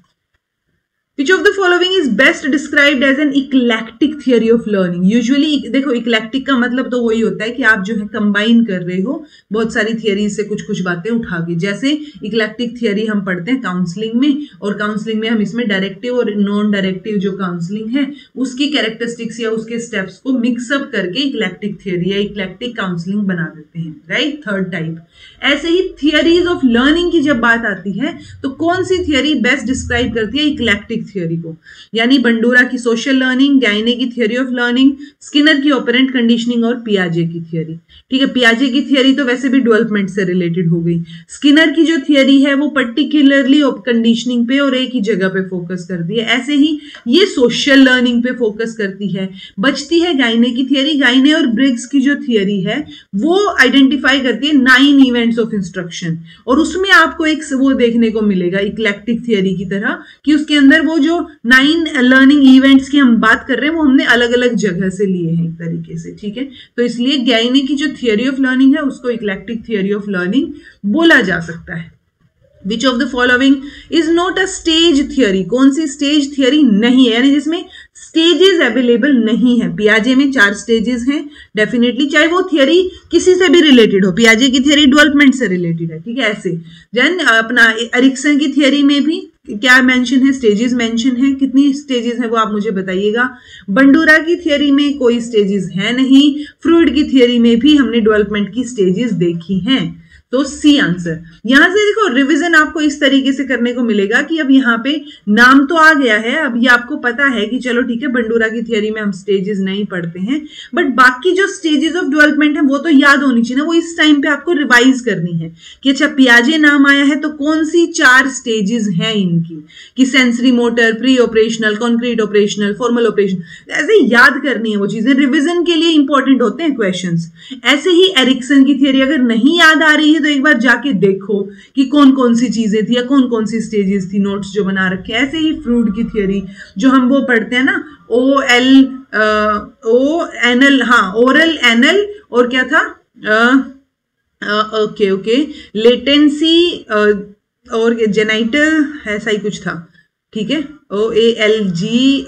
Which of the following is best described as an eclectic theory of learning? Usually देखो eclectic का मतलब तो वही होता है कि आप जो है कंबाइन कर रहे हो बहुत सारी थियरी से कुछ कुछ बातें उठा के। जैसे eclectic थियरी हम पढ़ते हैं काउंसलिंग में, और काउंसलिंग में हम इसमें डायरेक्टिव और नॉन डायरेक्टिव जो काउंसलिंग है उसकी कैरेक्टरिस्टिक्स या उसके स्टेप्स को मिक्सअप करके eclectic थियरी या eclectic काउंसलिंग बना देते हैं, राइट, थर्ड टाइप। ऐसे ही थियरीज ऑफ लर्निंग की जब बात आती है तो कौन सी थियरी बेस्ट डिस्क्राइब करती है eclectic थियरी को? यानी बंडूरा की सोशल लर्निंग, गाइने की थियरी ऑफ लर्निंग, स्किनर की ऑपरेंट कंडीशनिंग और पियाजे की थियरी। ठीक है, पियाजे की थियरी तो वैसे भी डेवलपमेंट से रिलेटेड हो गई। स्किनर की जो थियरी है वो पर्टिकुलरली कंडीशनिंग पे और एक ही जगह पे फोकस करती है। ऐसे ही ये सोशल लर्निंग पे फोकस करती है। बचती है गाइने की थियरी। गाइने और ब्रिग्स की जो थियरी है वो आइडेंटिफाई करती है नाइन इवेंट्स ऑफ इंस्ट्रक्शन, और उसमें आपको एक वो देखने को मिलेगा इक्लेक्टिक थियरी की तरह कि उसके अंदर वो जो नाइन लर्निंग इवेंट्स की हम बात कर रहे हैं वो हमने अलग अलग जगह से लिए हैं एक तरीके से। ठीक है, तो इसलिए गाइने की जो थियरी ऑफ लर्निंग है उसको इक्लेक्टिक थियरी ऑफ लर्निंग बोला जा सकता है। Which of the following is not a stage theory? कौन सी स्टेज थियरी नहीं है, यानी जिसमें स्टेजेस अवेलेबल नहीं है। पियाजे में चार स्टेजेस हैं डेफिनेटली, चाहे वो थियरी किसी से भी रिलेटेड हो। पियाजे की थियरी डेवलपमेंट से रिलेटेड है, ठीक है, ऐसे। देन अपना एरिक्सन की थियरी में भी क्या मेंशन है, स्टेजेस मेंशन है। कितनी स्टेजेस है वो आप मुझे बताइएगा। बंडूरा की थियरी में कोई स्टेजेस है नहीं। फ्रूइड की थियरी में भी हमने डेवलपमेंट की स्टेजेस देखी हैं, तो सी आंसर। यहां से देखो रिवीजन आपको इस तरीके से करने को मिलेगा कि अब यहाँ पे नाम तो आ गया है, अब ये आपको पता है कि चलो ठीक है बंडूरा की थियरी में हम स्टेजेस नहीं पढ़ते हैं, बट बाकी जो स्टेजेस ऑफ डेवलपमेंट है वो तो याद होनी चाहिए ना। वो इस टाइम पे आपको रिवाइज करनी है कि अच्छा पियाजे नाम आया है तो कौन सी चार स्टेजेस हैं इनकी, कि sensory motor, pre operational, concrete operational, formal operation, ऐसे याद करनी है वो चीजें। रिविजन के लिए इंपॉर्टेंट होते हैं क्वेश्चंस। ऐसे ही एरिक्सन की थियरी अगर नहीं याद आ रही है तो एक बार जाके देखो कि कौन कौन सी चीजें थी या कौन कौन सी स्टेजेस थी, नोट्स जो बना रखे। ऐसे ही फ्रूड की थियरी जो हम वो पढ़ते हैं ना, O L O N L, हाँ ओरल एनल और क्या था, ओके ओके लेटेंसी और जेनाइटल, ऐसा ही कुछ था, ठीक है, ओ ए एल जी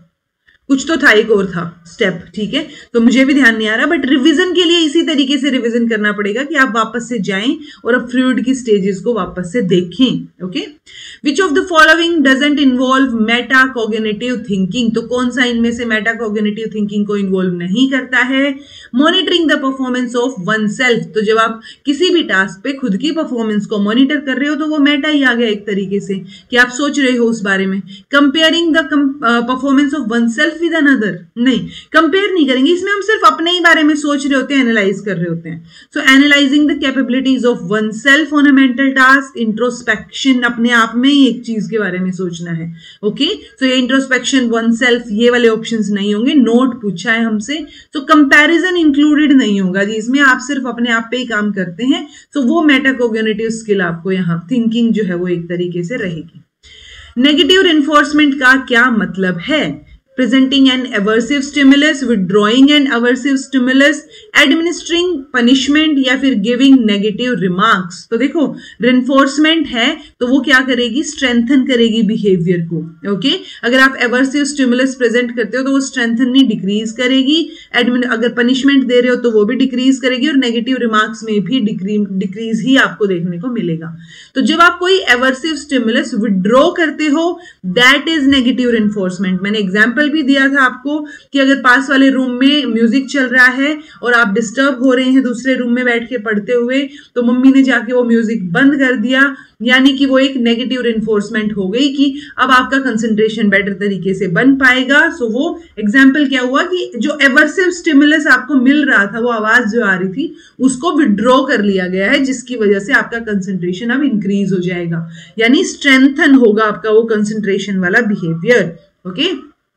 कुछ तो था, एक और था स्टेप, ठीक है, तो मुझे भी ध्यान नहीं आ रहा। बट रिवीजन के लिए इसी तरीके से रिवीजन करना पड़ेगा कि आप वापस से जाएं और अब फ्लूइड की स्टेजेस को वापस से देखें। Okay, which of the following doesn't involve meta cognitive thinking? तो कौन सा इनमें से मेटा कॉग्निटिव थिंकिंग को इन्वॉल्व नहीं करता है? Monitoring the performance of oneself, तो जब आप किसी भी टास्क पे खुद की परफॉर्मेंस को मॉनिटर कर रहे हो तो वो मेटा ही आ गया एक तरीके से कि आप सोच रहे हो उस बारे में। Comparing the performance of oneself with another, नहीं कंपेयर नहीं करेंगे, इसमें हम सिर्फ अपने ही बारे में सोच रहे होते हैं, एनालाइज कर रहे होते हैं। So analysing the capabilities of oneself on a mental task, introspection, अपने आप में ही एक चीज के बारे में सोचना है। ओके, सो ये इंट्रोस्पेक्शन, वन सेल्फ, ये वाले ऑप्शंस नहीं होंगे। नोट पूछा है हमसे, तो कंपैरिजन इंक्लूडेड नहीं होगा जी, इसमें आप सिर्फ अपने आप पे ही काम करते हैं। सो वो मेटाकोग्निटिव स्किल आपको यहाँ थिंकिंग जो है वो एक तरीके से रहेगी। नेगेटिव रिइंफोर्समेंट का क्या मतलब है? Presenting an aversive stimulus, withdrawing an aversive stimulus, administering punishment या फिर giving negative remarks। तो देखो reinforcement है तो वो क्या करेगी, strengthen करेगी behavior को। Okay okay? अगर आप aversive stimulus present करते हो तो वो strengthen नहीं decrease करेगी। अगर punishment दे रहे हो तो वो भी decrease करेगी, और negative remarks में भी decrease ही आपको देखने को मिलेगा। तो जब आप कोई aversive stimulus withdraw करते हो that is negative reinforcement। मैंने example भी दिया था आपको कि अगर पास वाले रूम में म्यूजिक चल रहा है और आप डिस्टर्ब हो रहे हैं दूसरे रूम में बैठ के पढ़ते हुए, तो मम्मी ने जाके वो म्यूजिक बंद कर दिया, यानी कि वो एक नेगेटिव रिइंफोर्समेंट हो गई कि अब आपका कंसंट्रेशन बेटर तरीके से बन पाएगा। सो वो एग्जाम्पल क्या हुआ कि जो एवर्सिव स्टिमुलस आपको मिल रहा था, वो आवाज जो आ रही थी, उसको विड्रॉ कर लिया गया है, जिसकी वजह से आपका कंसंट्रेशन अब इंक्रीज हो जाएगा, यानी स्ट्रेंथन होगा आपका वो कंसंट्रेशन वाला behaviour. Okay,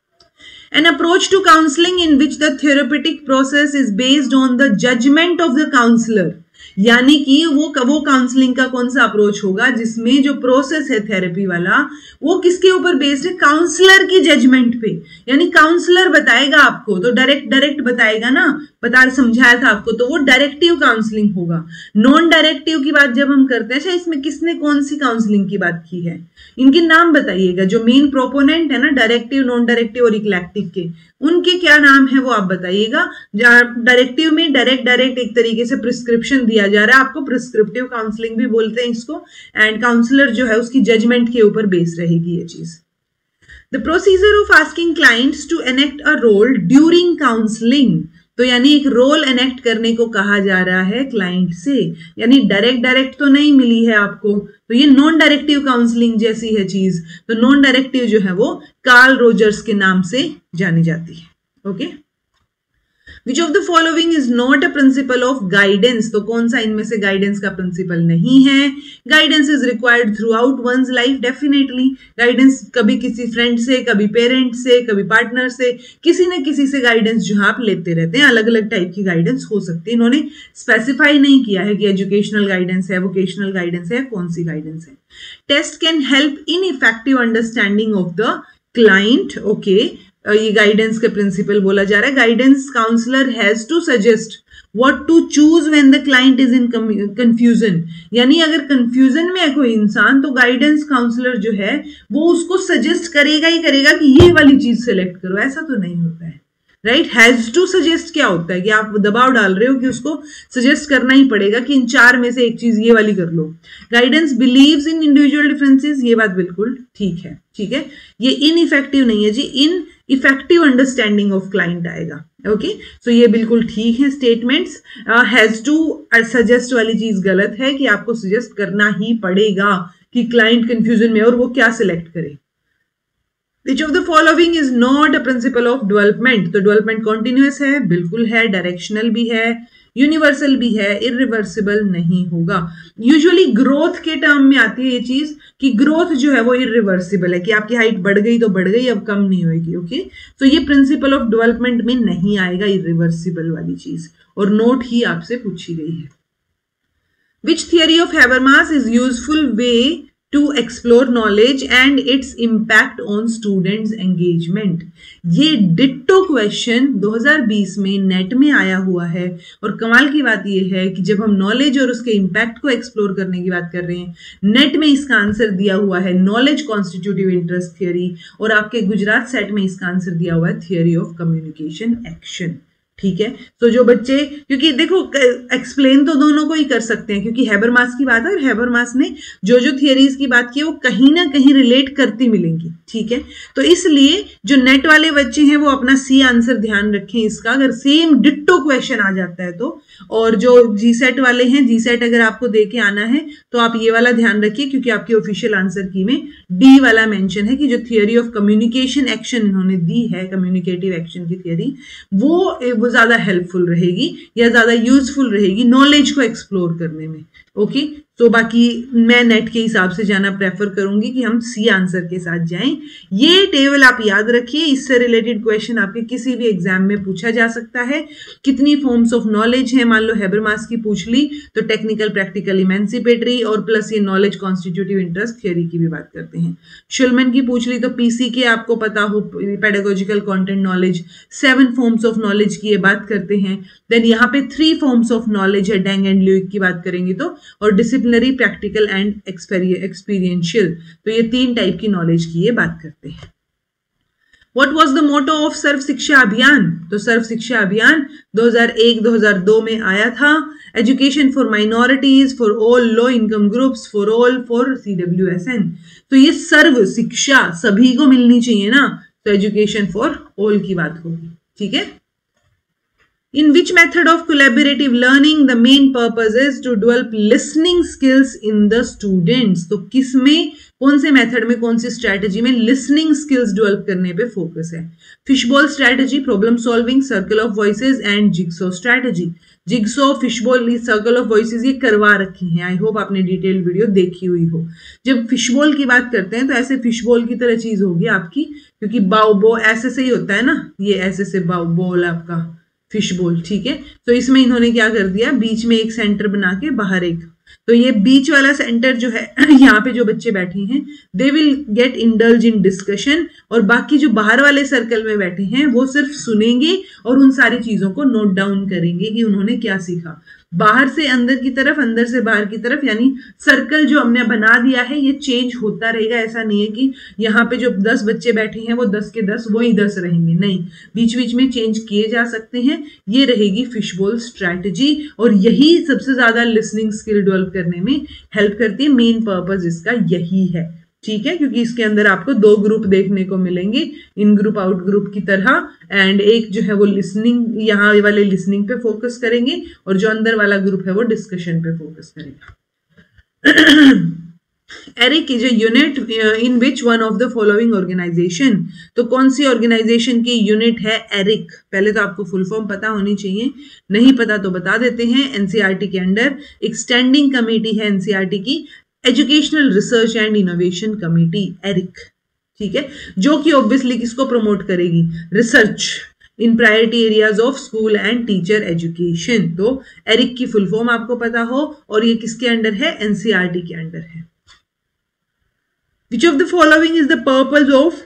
an approach to counseling in which the therapeutic process is based on the judgment of the counselor। यानी कि वो वो काउंसलिंग का कौन सा अप्रोच होगा जिसमें जो प्रोसेस है थेरेपी वाला वो किसके ऊपर बेस्ड है, काउंसलर की जजमेंट पे। यानी काउंसलर बताएगा आपको तो डायरेक्ट डायरेक्ट बताएगा ना, बता समझाया था आपको, तो वो डायरेक्टिव काउंसलिंग होगा। नॉन डायरेक्टिव की बात जब हम करते हैं, अच्छा इसमें किसने कौन सी काउंसलिंग की बात की है, इनके नाम बताइएगा। जो मेन प्रोपोनेंट है ना डायरेक्टिव, नॉन डायरेक्टिव और इक्लेक्टिव के, उनके क्या नाम है वो आप बताइएगा। डायरेक्टिव में डायरेक्ट डायरेक्ट एक तरीके से प्रिस्क्रिप्शन दिया जा रहा है आपको, प्रिस्क्रिप्टिव काउंसलिंग भी बोलते हैं इसको, एंड काउंसलर जो है उसकी जजमेंट के ऊपर बेस रहेगी ये चीज। The procedure of asking clients to enact a role during counselling, तो यानी एक रोल एनेक्ट करने को कहा जा रहा है क्लाइंट से, यानी डायरेक्ट डायरेक्ट तो नहीं मिली है आपको, तो ये नॉन डायरेक्टिव काउंसलिंग जैसी है चीज। तो नॉन डायरेक्टिव जो है वो कार्ल रोजर्स के नाम से जानी जाती है। Okay, which of the following is not a principle of guidance, तो कौन सा इनमें से गाइडेंस का प्रिंसिपल नहीं है। Guidance is required throughout one's life, definitely guidance कभी किसी फ्रेंड से, कभी पेरेंट से, कभी पार्टनर से, किसी न किसी से गाइडेंस जो आप लेते रहते हैं। अलग अलग टाइप की गाइडेंस हो सकती है, इन्होंने स्पेसिफाई नहीं किया है कि एजुकेशनल गाइडेंस है, वोकेशनल गाइडेंस है, कौन सी गाइडेंस है। Test can help in effective understanding of the client, okay, ये गाइडेंस के प्रिंसिपल बोला जा रहा है। Guidance counsellor has to suggest what to choose when the client is in confusion, यानी अगर कंफ्यूजन में है कोई इंसान तो गाइडेंस काउंसलर जो है वो उसको सजेस्ट करेगा ही करेगा कि ये वाली चीज सेलेक्ट करो, ऐसा तो नहीं होता है, राइट। हैज टू सजेस्ट क्या होता है कि आप दबाव डाल रहे हो कि उसको सजेस्ट करना ही पड़ेगा कि इन चार में से एक चीज ये वाली कर लो। Guidance believes in individual differences, ये बात बिल्कुल ठीक है, ठीक है, ये इनइफेक्टिव नहीं है जी, in effective understanding of client आएगा। ओके, सो ये बिल्कुल ठीक है स्टेटमेंट्स। हैज टू सजेस्ट वाली चीज गलत है कि आपको सजेस्ट करना ही पड़ेगा कि क्लाइंट कंफ्यूजन में और वो क्या सिलेक्ट करे। Which of the following is not a principle of development, तो डेवलपमेंट कॉन्टिन्यूअस है, बिल्कुल है, डायरेक्शनल भी है, यूनिवर्सल भी है, इरिवर्सिबल नहीं होगा। यूजुअली ग्रोथ के टर्म में आती है ये चीज कि ग्रोथ जो है वो इरिवर्सिबल है, कि आपकी हाइट बढ़ गई तो बढ़ गई, अब कम नहीं होगी। ओके, तो ये प्रिंसिपल ऑफ डेवलपमेंट में नहीं आएगा इरिवर्सिबल वाली चीज, और नोट ही आपसे पूछी गई है। Which theory of Habermas is useful way to explore knowledge and its impact on students engagement? ये डिट्टो क्वेश्चन दो हज़ार बीस में नेट में आया हुआ है, और कमाल की बात ये है कि जब हम नॉलेज और उसके इम्पैक्ट को एक्सप्लोर करने की बात कर रहे हैं, नेट में इसका आंसर दिया हुआ है नॉलेज कॉन्स्टिट्यूटिव इंटरेस्ट थियोरी, और आपके गुजरात सेट में इसका आंसर दिया हुआ है थियोरी ऑफ कम्युनिकेशन एक्शन। ठीक है, तो जो बच्चे, क्योंकि देखो एक्सप्लेन तो दोनों को ही कर सकते हैं, क्योंकि हैबरमास की बात है और हैबरमास ने जो जो थियरीज की बात की है वो कहीं ना कहीं रिलेट करती मिलेंगी। ठीक है, तो इसलिए जो नेट वाले बच्चे हैं वो अपना सी आंसर ध्यान रखें इसका, अगर सेम डिट्टो क्वेश्चन आ जाता है तो। और जो जी सेट वाले हैं, जी सेट अगर आपको दे के आना है तो आप ये वाला ध्यान रखिए, क्योंकि आपके ऑफिशियल आंसर की में डी वाला मेंशन है कि जो थियोरी ऑफ कम्युनिकेशन एक्शन इन्होंने दी है, कम्युनिकेटिव एक्शन की थियोरी, वो वो ज्यादा हेल्पफुल रहेगी या ज्यादा यूजफुल रहेगी नॉलेज को एक्सप्लोर करने में। ओके, तो बाकी मैं नेट के हिसाब से जाना प्रेफर करूंगी कि हम सी आंसर के साथ जाएं। ये टेबल आप याद रखिए, इससे रिलेटेड क्वेश्चन आपके किसी भी एग्जाम में पूछा जा सकता है। कितनी फॉर्म्स ऑफ नॉलेज है, मान लो हैबरमास की पूछ ली तो टेक्निकल, प्रैक्टिकल, इमेंसिपेटरी, और प्लस ये नॉलेज कॉन्स्टिट्यूटिव इंटरेस्ट थियोरी की भी बात करते हैं। शुलमन की पूछ ली तो पीसी के आपको पता हो, pedagogical content knowledge, seven forms of knowledge की ये बात करते हैं। देन यहाँ पे थ्री फॉर्म्स ऑफ नॉलेज है, डेंग एंड ल्यूइक की बात करेंगे तो, और डिसिप्लिनरी, प्रैक्टिकल एंड एक्सपीरियंशियल, तो ये तीन टाइप की नॉलेज की ये बात करते हैं। What was the motto of सर्व शिक्षा अभियान? तो सर्व शिक्षा अभियान दो हज़ार एक दो हज़ार दो में आया था। Education for minorities, for all low income groups, for all, for C W S N. तो ये सर्व शिक्षा सभी को मिलनी चाहिए ना, तो एजुकेशन फॉर ऑल की बात होगी। ठीक है, In which method of collaborative learning the main purpose is to develop listening skills in the students? तो किस में, कौन से मेथड में, कौन सी स्ट्रैटेजी में लिसनिंग स्किल्स डेवलप करने पे फोकस है? Fishbowl strategy, problem solving, circle of voices and jigsaw strategy. Jigsaw, fishbowl, circle of voices ये करवा रखी हैं, आई होप आपने डिटेल वीडियो देखी हुई हो। जब फिशबॉल की बात करते हैं तो ऐसे फिशबॉल की तरह चीज होगी आपकी, क्योंकि बाउ बो ऐसे से ही होता है ना, ये ऐसे से बाउ बॉल आपका फिश बोल, ठीक है। तो इसमें इन्होंने क्या कर दिया, बीच में एक सेंटर बना के बाहर एक, तो ये बीच वाला सेंटर जो है यहाँ पे जो बच्चे बैठे हैं they will get indulge in discussion, और बाकी जो बाहर वाले सर्कल में बैठे हैं वो सिर्फ सुनेंगे और उन सारी चीजों को नोट डाउन करेंगे कि उन्होंने क्या सीखा। बाहर से अंदर की तरफ, अंदर से बाहर की तरफ, यानी सर्कल जो हमने बना दिया है ये चेंज होता रहेगा। ऐसा नहीं है कि यहाँ पे जो दस बच्चे बैठे हैं वो दस के दस वही दस रहेंगे, नहीं, बीच बीच में चेंज किए जा सकते हैं। ये रहेगी फिशबोल स्ट्रैटेजी, और यही सबसे ज्यादा लिसनिंग स्किल डेवलप करने में हेल्प करती है। मेन पर्पस इसका यही है, ठीक है, क्योंकि इसके अंदर आपको दो ग्रुप देखने को मिलेंगे, इन ग्रुप आउट ग्रुप की तरह, एंड एक जो है वो लिसनिंग, यहाँ वाले लिसनिंग पे फोकस करेंगे, और जो अंदर वाला ग्रुप है वो डिस्कशन पे फोकस करेगा। ERIC is a unit in which one of the following organisation, तो कौन सी ऑर्गेनाइजेशन की यूनिट है एरिक? पहले तो आपको फुल फॉर्म पता होनी चाहिए, नहीं पता तो बता देते हैं। एनसीईआरटी के अंडर एक स्टैंडिंग कमेटी है एनसीईआरटी की, educational research and innovation committee, ERIC, ठीक है, जो कि ऑब्वियसली किसको प्रमोट करेगी, research in priority areas of school and teacher education. तो एरिक की फुल फॉर्म आपको पता हो, और ये किसके अंडर है, एनसीईआरटी के अंडर है। Which of the following is the purpose of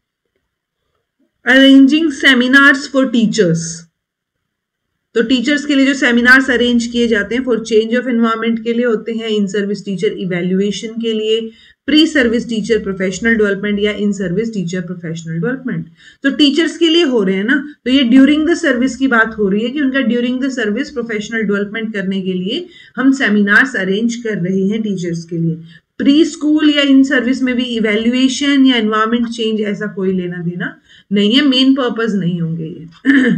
arranging seminars for teachers, तो टीचर्स के लिए जो सेमिनार्स अरेंज किए जाते हैं फॉर चेंज ऑफ एनवायरनमेंट के लिए होते हैं, इन सर्विस टीचर इवैल्यूएशन के लिए, pre service teacher professional development या in service teacher professional development. तो टीचर्स के लिए हो रहे हैं ना, तो ये ड्यूरिंग द सर्विस की बात हो रही है कि उनका during the service professional development करने के लिए हम सेमिनार्स अरेंज कर रहे हैं टीचर्स के लिए। प्री स्कूल या इन सर्विस में भी इवैल्यूएशन या एनवायरनमेंट चेंज ऐसा कोई लेना देना नहीं है, मेन पर्पज नहीं होंगे ये।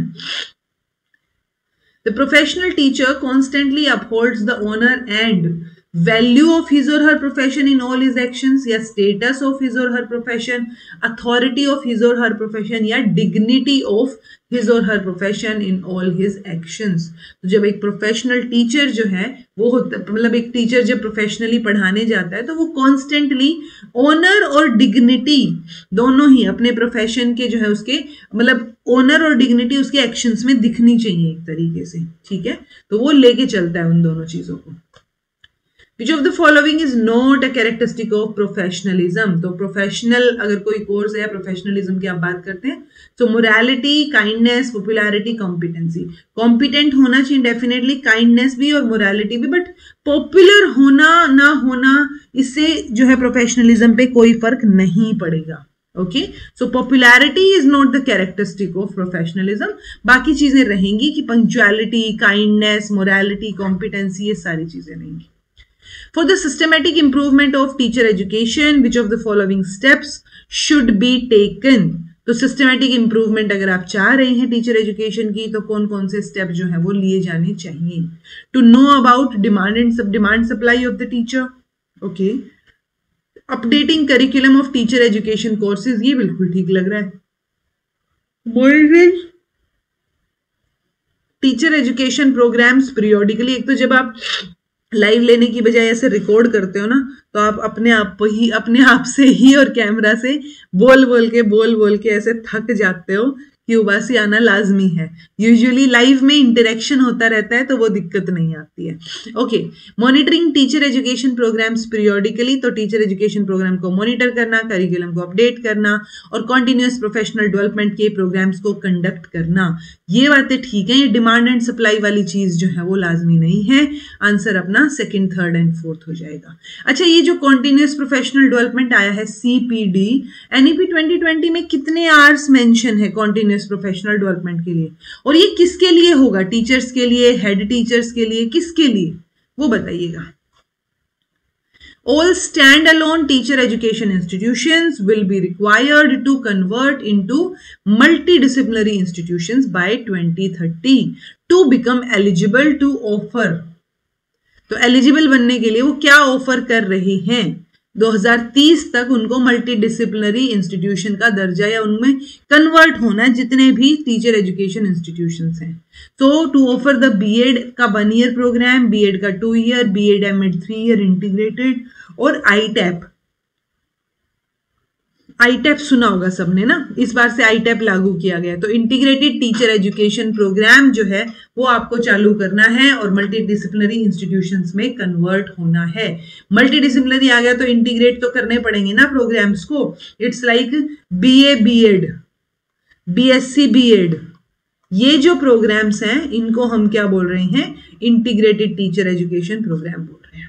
The professional teacher constantly upholds the honor and value of his or her profession in all his actions, या status of his or her profession, authority of his or her profession, या dignity of his or her profession in all his actions। तो जब एक professional teacher जो है वो होता, मतलब एक टीचर जब प्रोफेशनली पढ़ाने जाता है तो वो कॉन्स्टेंटली ऑनर और डिग्निटी दोनों ही अपने प्रोफेशन के जो है उसके, मतलब ऑनर और डिग्निटी उसके एक्शंस में दिखनी चाहिए एक तरीके से, ठीक है, तो वो लेके चलता है उन दोनों चीजों को। Which of the following is not a characteristic of professionalism, तो प्रोफेशनल अगर कोई कोर्स है या प्रोफेशनलिज्म की आप बात करते हैं, तो morality, kindness, popularity, competency. Competent होना चाहिए डेफिनेटली, काइंडनेस भी और मोरालिटी भी, बट पॉपुलर होना ना होना इससे जो है प्रोफेशनलिज्म पे कोई फर्क नहीं पड़ेगा। Okay, so popularity is not the characteristic of professionalism, बाकी चीजें रहेंगी कि पंक्चुअलिटी, काइंडनेस, मोरालिटी, कॉम्पिटेंसी, ये सारी चीजें रहेंगी। For the systematic improvement of teacher education, which of the following steps should be taken? तो systematic improvement अगर आप चाह रहे हैं टीचर एजुकेशन की, तो कौन कौन से स्टेप जो है वो लिए जाने चाहिए? To know about demand and sub demand supply of the teacher, okay. Updating curriculum of teacher education courses, ये बिल्कुल ठीक लग रहा है। Monitoring teacher education programs periodically, एक तो जब आप लाइव लेने की बजाय ऐसे रिकॉर्ड करते हो ना, तो आप अपने आप ही अपने आप से ही और कैमरा से बोल बोल के बोल बोल के ऐसे थक जाते हो कि उबासी आना लाजमी है। यूजुअली लाइव में इंटरेक्शन होता रहता है तो वो दिक्कत नहीं आती है। Okay, monitoring teacher education programs periodically, तो टीचर एजुकेशन प्रोग्राम को मॉनिटर करना, करिकुलम को अपडेट करना और कॉन्टिन्यूअस प्रोफेशनल डेवलपमेंट के प्रोग्राम्स को कंडक्ट करना। ये बातें ठीक है, ये डिमांड एंड सप्लाई वाली चीज जो है वो लाजमी नहीं है। आंसर अपना सेकंड, थर्ड एंड फोर्थ हो जाएगा। अच्छा, ये जो कॉन्टिन्यूअस प्रोफेशनल डेवलपमेंट आया है सीपीडी, एनईपी ट्वेंटी ट्वेंटी में कितने आवर्स मेंशन है कॉन्टिन्यूअस प्रोफेशनल डेवलपमेंट के लिए, और ये किसके लिए होगा? टीचर्स के लिए, हेड टीचर्स के लिए, किसके लिए, वो बताइएगा। All standalone teacher education institutions will be required to convert into multidisciplinary institutions by twenty thirty to become eligible to offer। तो एलिजिबल बनने के लिए वो क्या ऑफर कर रहे हैं? दो हज़ार तीस तक उनको मल्टी डिसिप्लिनरी इंस्टीट्यूशन का दर्जा या उनमें कन्वर्ट होना है जितने भी टीचर एजुकेशन इंस्टीट्यूशंस हैं। तो टू ऑफर द बीएड का वन ईयर प्रोग्राम, बीएड का two year, BEd MEd three year integrated और आईटैप आईटेप सुना होगा सबने ना, इस बार से आईटेप लागू किया गया, तो इंटीग्रेटेड टीचर एजुकेशन प्रोग्राम जो है वो आपको चालू करना है और मल्टी डिसिप्लिनरी इंस्टीट्यूशंस में कन्वर्ट होना है। मल्टी डिसिप्लिनरी आ गया तो इंटीग्रेट तो करने पड़ेंगे ना प्रोग्राम्स को। It's like BA BEd, BSc BEd, ये जो प्रोग्राम्स हैं इनको हम क्या बोल रहे हैं, इंटीग्रेटेड टीचर एजुकेशन प्रोग्राम बोल रहे हैं।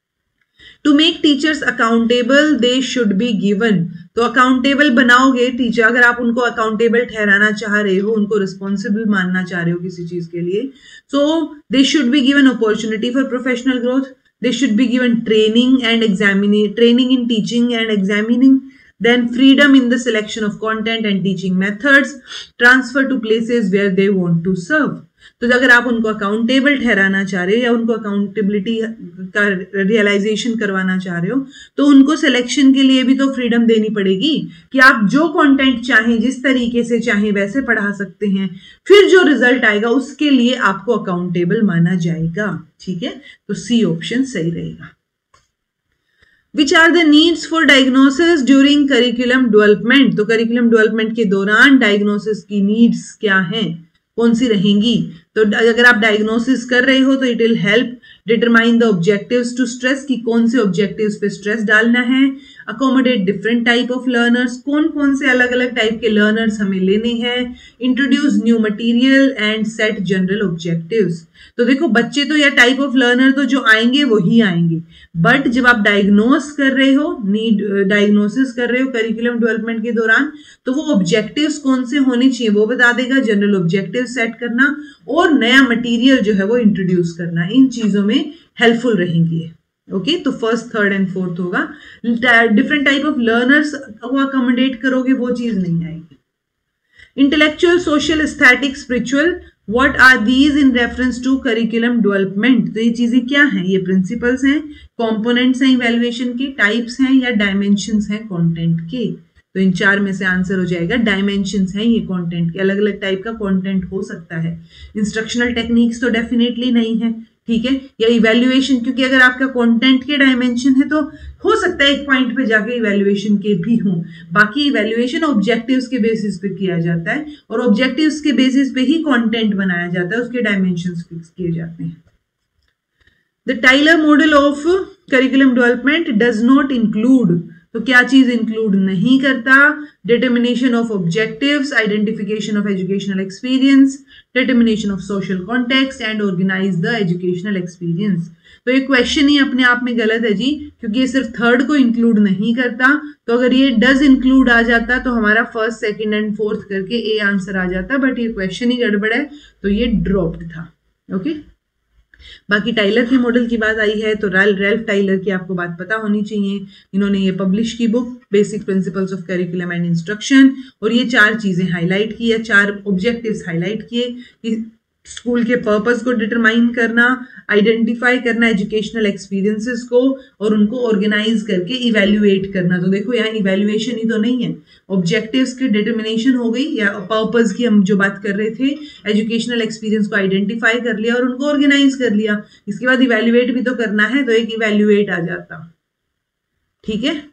To make teachers accountable they should be given, तो अकाउंटेबल बनाओगे टीचर, अगर आप उनको अकाउंटेबल ठहराना चाह रहे हो, उनको रिस्पॉन्सिबल मानना चाह रहे हो किसी चीज के लिए, so they should be given opportunity for professional growth, they should be given training and examining, training in teaching and examining, then freedom in the selection of content and teaching methods, transfer to places where they want to serve। तो अगर आप उनको accountable ठहराना चाह रहे हो या उनको अकाउंटेबिलिटी का रियलाइजेशन करवाना चाह रहे हो, तो उनको सिलेक्शन के लिए भी तो फ्रीडम देनी पड़ेगी कि आप जो कंटेंट चाहें, जिस तरीके से चाहें वैसे पढ़ा सकते हैं, फिर जो रिजल्ट आएगा उसके लिए आपको अकाउंटेबल माना जाएगा। ठीक है, तो सी ऑप्शन सही रहेगा। Which are the needs for diagnosis during curriculum development, तो curriculum development के दौरान diagnosis की needs क्या हैं, कौन सी रहेंगी। तो अगर आप डायग्नोसिस कर रहे हो तो it will help determine the objectives to stress, कि कौन से ऑब्जेक्टिव्स पे स्ट्रेस डालना है, accommodate different type of learners, कौन कौन से अलग अलग टाइप के लर्नर्स हमें लेने हैं, introduce new material and set general objectives. तो देखो बच्चे तो या टाइप ऑफ लर्नर तो जो आएंगे वो ही आएंगे, बट जब आप डायग्नोस कर रहे हो, नीड डायग्नोसिस कर रहे हो करिकुलम डेवलपमेंट के दौरान, तो वो ऑब्जेक्टिव्स कौन से होने चाहिए वो बता देगा, जनरल ऑब्जेक्टिव सेट करना और नया मटेरियल जो है वो इंट्रोड्यूस करना, इन चीजों में हेल्पफुल रहेंगी। ओके okay, तो फर्स्ट थर्ड एंड फोर्थ होगा। डिफरेंट टाइप ऑफ लर्नर्स को अकोमोडेट करोगे वो चीज नहीं आएगी। Intellectual, social, aesthetic, spiritual, what are these in reference to curriculum development, तो ये चीजें क्या हैं, ये प्रिंसिपल्स हैं, कंपोनेंट्स हैं इवैल्यूएशन के, टाइप्स हैं या डायमेंशंस हैं कंटेंट के। तो इन चार में से आंसर हो जाएगा डायमेंशंस हैं ये कंटेंट के, अलग अलग टाइप का कंटेंट हो सकता है। इंस्ट्रक्शनल टेक्निक्स तो डेफिनेटली नहीं है, ठीक है, या इवैल्यूएशन, क्योंकि अगर आपका कंटेंट के डायमेंशन है तो हो सकता है एक पॉइंट पे जाके इवैल्यूएशन के भी हों। बाकी इवैल्यूएशन ऑब्जेक्टिव्स के बेसिस पे किया जाता है और ऑब्जेक्टिव्स के बेसिस पे ही कंटेंट बनाया जाता है, उसके डायमेंशंस फिक्स किए जाते हैं। The Tyler model of curriculum development does not include, तो क्या चीज इंक्लूड नहीं करता, determination of objectives, identification of educational experience, determination of social context and organize the educational experience. तो ये क्वेश्चन ही अपने आप में गलत है जी, क्योंकि ये सिर्फ थर्ड को इंक्लूड नहीं करता। तो अगर ये डज इंक्लूड आ जाता तो हमारा फर्स्ट, सेकंड एंड फोर्थ करके ए आंसर आ जाता, बट ये क्वेश्चन ही गड़बड़ है तो ये ड्रॉप्ड था। Okay okay? बाकी टाइलर के मॉडल की बात आई है तो रैल्फ रैल्फ टाइलर की आपको बात पता होनी चाहिए। इन्होंने ये पब्लिश की book basic principles of curriculum and instruction, और ये चार चीजें हाईलाइट की है, चार ऑब्जेक्टिव्स हाईलाइट किए कि स्कूल के पर्पस को डिटरमाइन करना, आइडेंटिफाई करना एजुकेशनल एक्सपीरियंसेस को, और उनको ऑर्गेनाइज करके इवैल्यूएट करना। तो देखो यहाँ इवैल्यूएशन ही तो नहीं है, ऑब्जेक्टिव्स की डिटर्मिनेशन हो गई, या पर्पस की हम जो बात कर रहे थे, एजुकेशनल एक्सपीरियंस को आइडेंटिफाई कर लिया और उनको ऑर्गेनाइज कर लिया, इसके बाद इवैल्यूएट भी तो करना है, तो एक इवैल्यूएट आ जाता। ठीक है,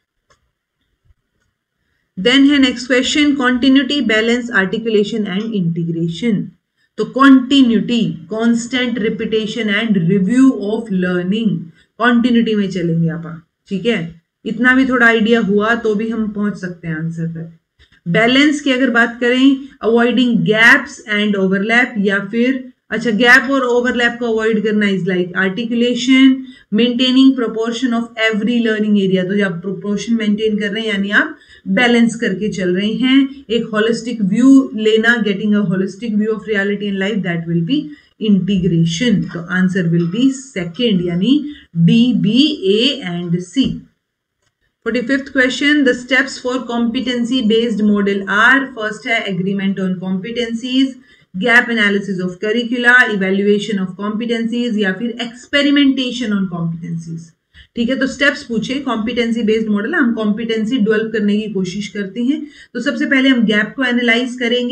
देन है next question, continuity, balance, articulation and integration. तो continuity, constant repetition and review of learning, continuity में चलेंगे आप। ठीक है, इतना भी थोड़ा आइडिया हुआ तो भी हम पहुंच सकते हैं आंसर तक। बैलेंस की अगर बात करें, अवॉइडिंग गैप्स एंड ओवरलैप, या फिर अच्छा गैप और ओवरलैप को अवॉइड करना is like articulation, maintaining proportion of every learning area, तो जब प्रोपोर्शन मेंटेन कर रहे हैं यानी आप बैलेंस करके चल रहे हैं। एक होलिस्टिक व्यू लेना, getting a holistic view of reality in life, that will be integration. तो आंसर विल बी सेकेंड, यानी D, B, A and C. forty-fifth question, the steps for competency based model are, first है agreement on competencies, gap analysis of curricula, evaluation of competencies, या फिर experimentation on competencies। ठीक है, तो steps पूछे competency based model, हम competency develop करने की कोशिश करते हैं। तो सबसे पहले हम गैप को एनालाइज करेंगे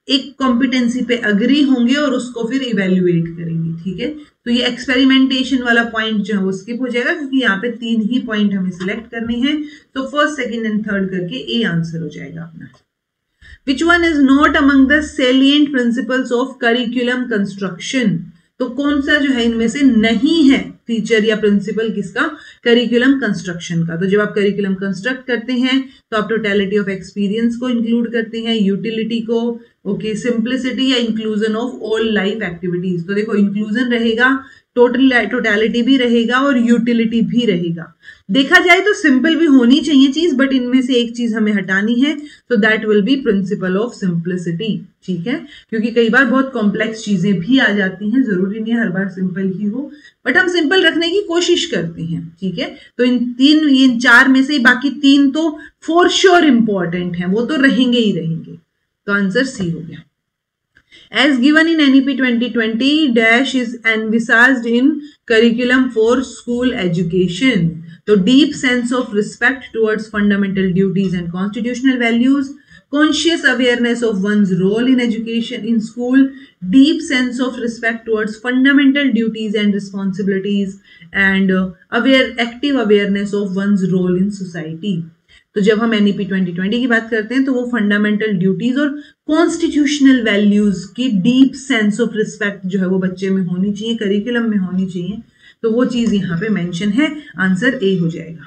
एक कॉम्पिटेंसी पे अग्री होंगे और उसको फिर इवेल्युएट करेंगे, ठीक है। तो ये एक्सपेरिमेंटेशन वाला पॉइंट जो है वो स्किप हो जाएगा, क्योंकि यहाँ पे तीन ही पॉइंट हमें सिलेक्ट करने हैं। तो फर्स्ट, सेकंड एंड थर्ड करके ए आंसर हो जाएगा अपना। Which one is not among the salient principles of curriculum construction? तो कौन सा जो है इनमें से नहीं है फीचर या प्रिंसिपल किसका? करिकुलम कंस्ट्रक्शन का। तो जब आप करिकुलम कंस्ट्रक्ट करते हैं तो आप टोटलिटी ऑफ एक्सपीरियंस को इंक्लूड करते हैं, यूटिलिटी को, ओके, सिंप्लिसिटी या inclusion of all life activities. तो देखो इंक्लूजन रहेगा, टोटल टोटलिटी भी रहेगा और यूटिलिटी भी रहेगा। देखा जाए तो सिंपल भी होनी चाहिए चीज, बट इनमें से एक चीज हमें हटानी है, तो that will be principle of simplicity, ठीक है। क्योंकि कई बार बहुत कॉम्प्लेक्स चीजें भी आ जाती हैं, जरूरी नहीं है हर बार सिंपल ही हो, बट हम सिंपल रखने की कोशिश करते हैं, ठीक है। तो इन तीन, इन चार में से बाकी तीन तो फॉर श्योर इंपॉर्टेंट हैं, वो तो रहेंगे ही रहेंगे। तो आंसर सी हो गया। As given in N E P twenty twenty, dash is envisaged in curriculum for school education. So deep sense of respect towards fundamental duties and constitutional values, conscious awareness of one's role in education in school, deep sense of respect towards fundamental duties and responsibilities, and uh, aware active awareness of one's role in society. तो जब हम N E P twenty twenty की बात करते हैं तो वो fundamental duties और कॉन्स्टिट्यूशनल वैल्यूज की डीप सेंस ऑफ रिस्पेक्ट जो है वो बच्चे में होनी चाहिए, करिकुलम में होनी चाहिए। तो वो चीज यहाँ पे मेंशन है, आंसर ए हो जाएगा।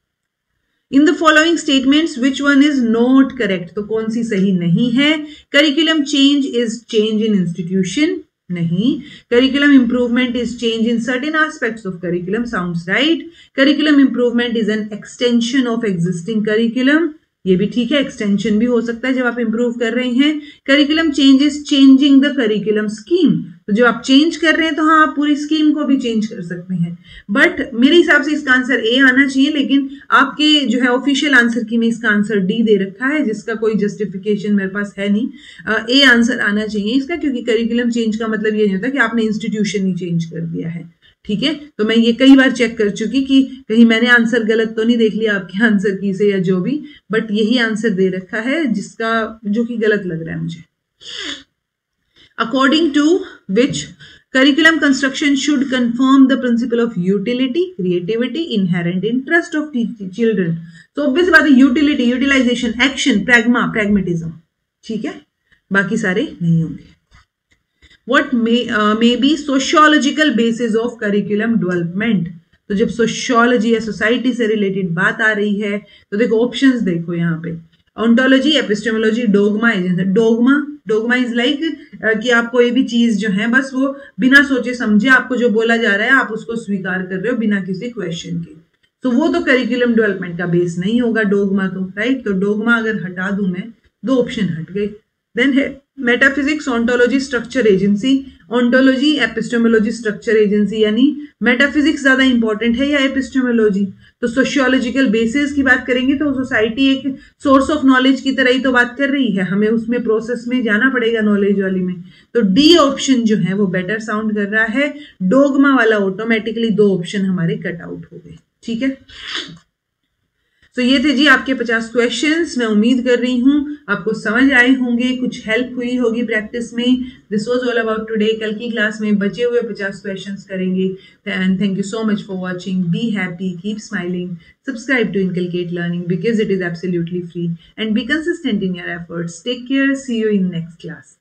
In the following statements which one is not correct? तो कौन सी सही नहीं है? Curriculum change is change in institution, नहीं। Curriculum improvement is change in certain aspects of curriculum, sounds right. Curriculum improvement is an extension of existing curriculum, ये भी ठीक है, एक्सटेंशन भी हो सकता है जब आप इंप्रूव कर रहे हैं। Curriculum change is changing the curriculum scheme, तो जब आप चेंज कर रहे हैं तो हाँ आप पूरी स्कीम को भी चेंज कर सकते हैं, बट मेरे हिसाब से इसका आंसर ए आना चाहिए। लेकिन आपके जो है ऑफिशियल आंसर की में इसका आंसर डी दे रखा है, जिसका कोई जस्टिफिकेशन मेरे पास है नहीं। ए आंसर आना चाहिए इसका, क्योंकि करिकुलम चेंज का मतलब ये नहीं होता कि आपने इंस्टीट्यूशन ही चेंज कर दिया है, ठीक है। तो मैं ये कई बार चेक कर चुकी कि कहीं मैंने आंसर गलत तो नहीं देख लिया आपके आंसर की से या जो भी, बट यही आंसर दे रखा है जिसका जो कि गलत लग रहा है मुझे। According to which curriculum construction should confirm the principle of utility, creativity, inherent interest of children. तो obvious बात है, utility, utilization, action, pragma, pragmatism, ठीक है, बाकी सारे नहीं होंगे। What may uh, may be sociological basis of curriculum development? तो जब सोशियोलॉजी या सोसाइटी से रिलेटेड बात आ रही है तो देखो ऑप्शंस देखो यहाँ पे, ontology, epistemology, dogma, agency. Dogma dogma is like कि आप कोई भी चीज जो है बस वो बिना सोचे समझे आपको जो बोला जा रहा है आप उसको स्वीकार कर रहे हो बिना किसी क्वेश्चन के, तो वो तो करिकुलम डेवलपमेंट का बेस नहीं होगा डोगमा तो, राइट। तो डोगमा अगर हटा दूं मैं, दो ऑप्शन हट गए। देन है metaphysics, ontology, structure agency. Ontology, epistemology, structure agency, यानी मेटाफिजिक्स ज्यादा इंपॉर्टेंट है या एपिस्टेमोलॉजी? तो सोशियोलॉजिकल बेसिस की बात करेंगे तो सोसाइटी एक सोर्स ऑफ नॉलेज की तरह ही तो बात कर रही है, हमें उसमें प्रोसेस में जाना पड़ेगा नॉलेज वाली में। तो डी ऑप्शन जो है वो बेटर साउंड कर रहा है, डोगमा वाला ऑटोमेटिकली दो ऑप्शन हमारे कट आउट हो गए, ठीक है। तो ये थे जी आपके पचास क्वेश्चंस। मैं उम्मीद कर रही हूँ आपको समझ आए होंगे, कुछ हेल्प हुई होगी प्रैक्टिस में। This was all about today. कल की क्लास में बचे हुए पचास क्वेश्चंस करेंगे। And thank you so much for watching. Be happy, keep smiling, subscribe to inculcate Learning because it is absolutely free, and be consistent in your efforts. Take care, see you in next class.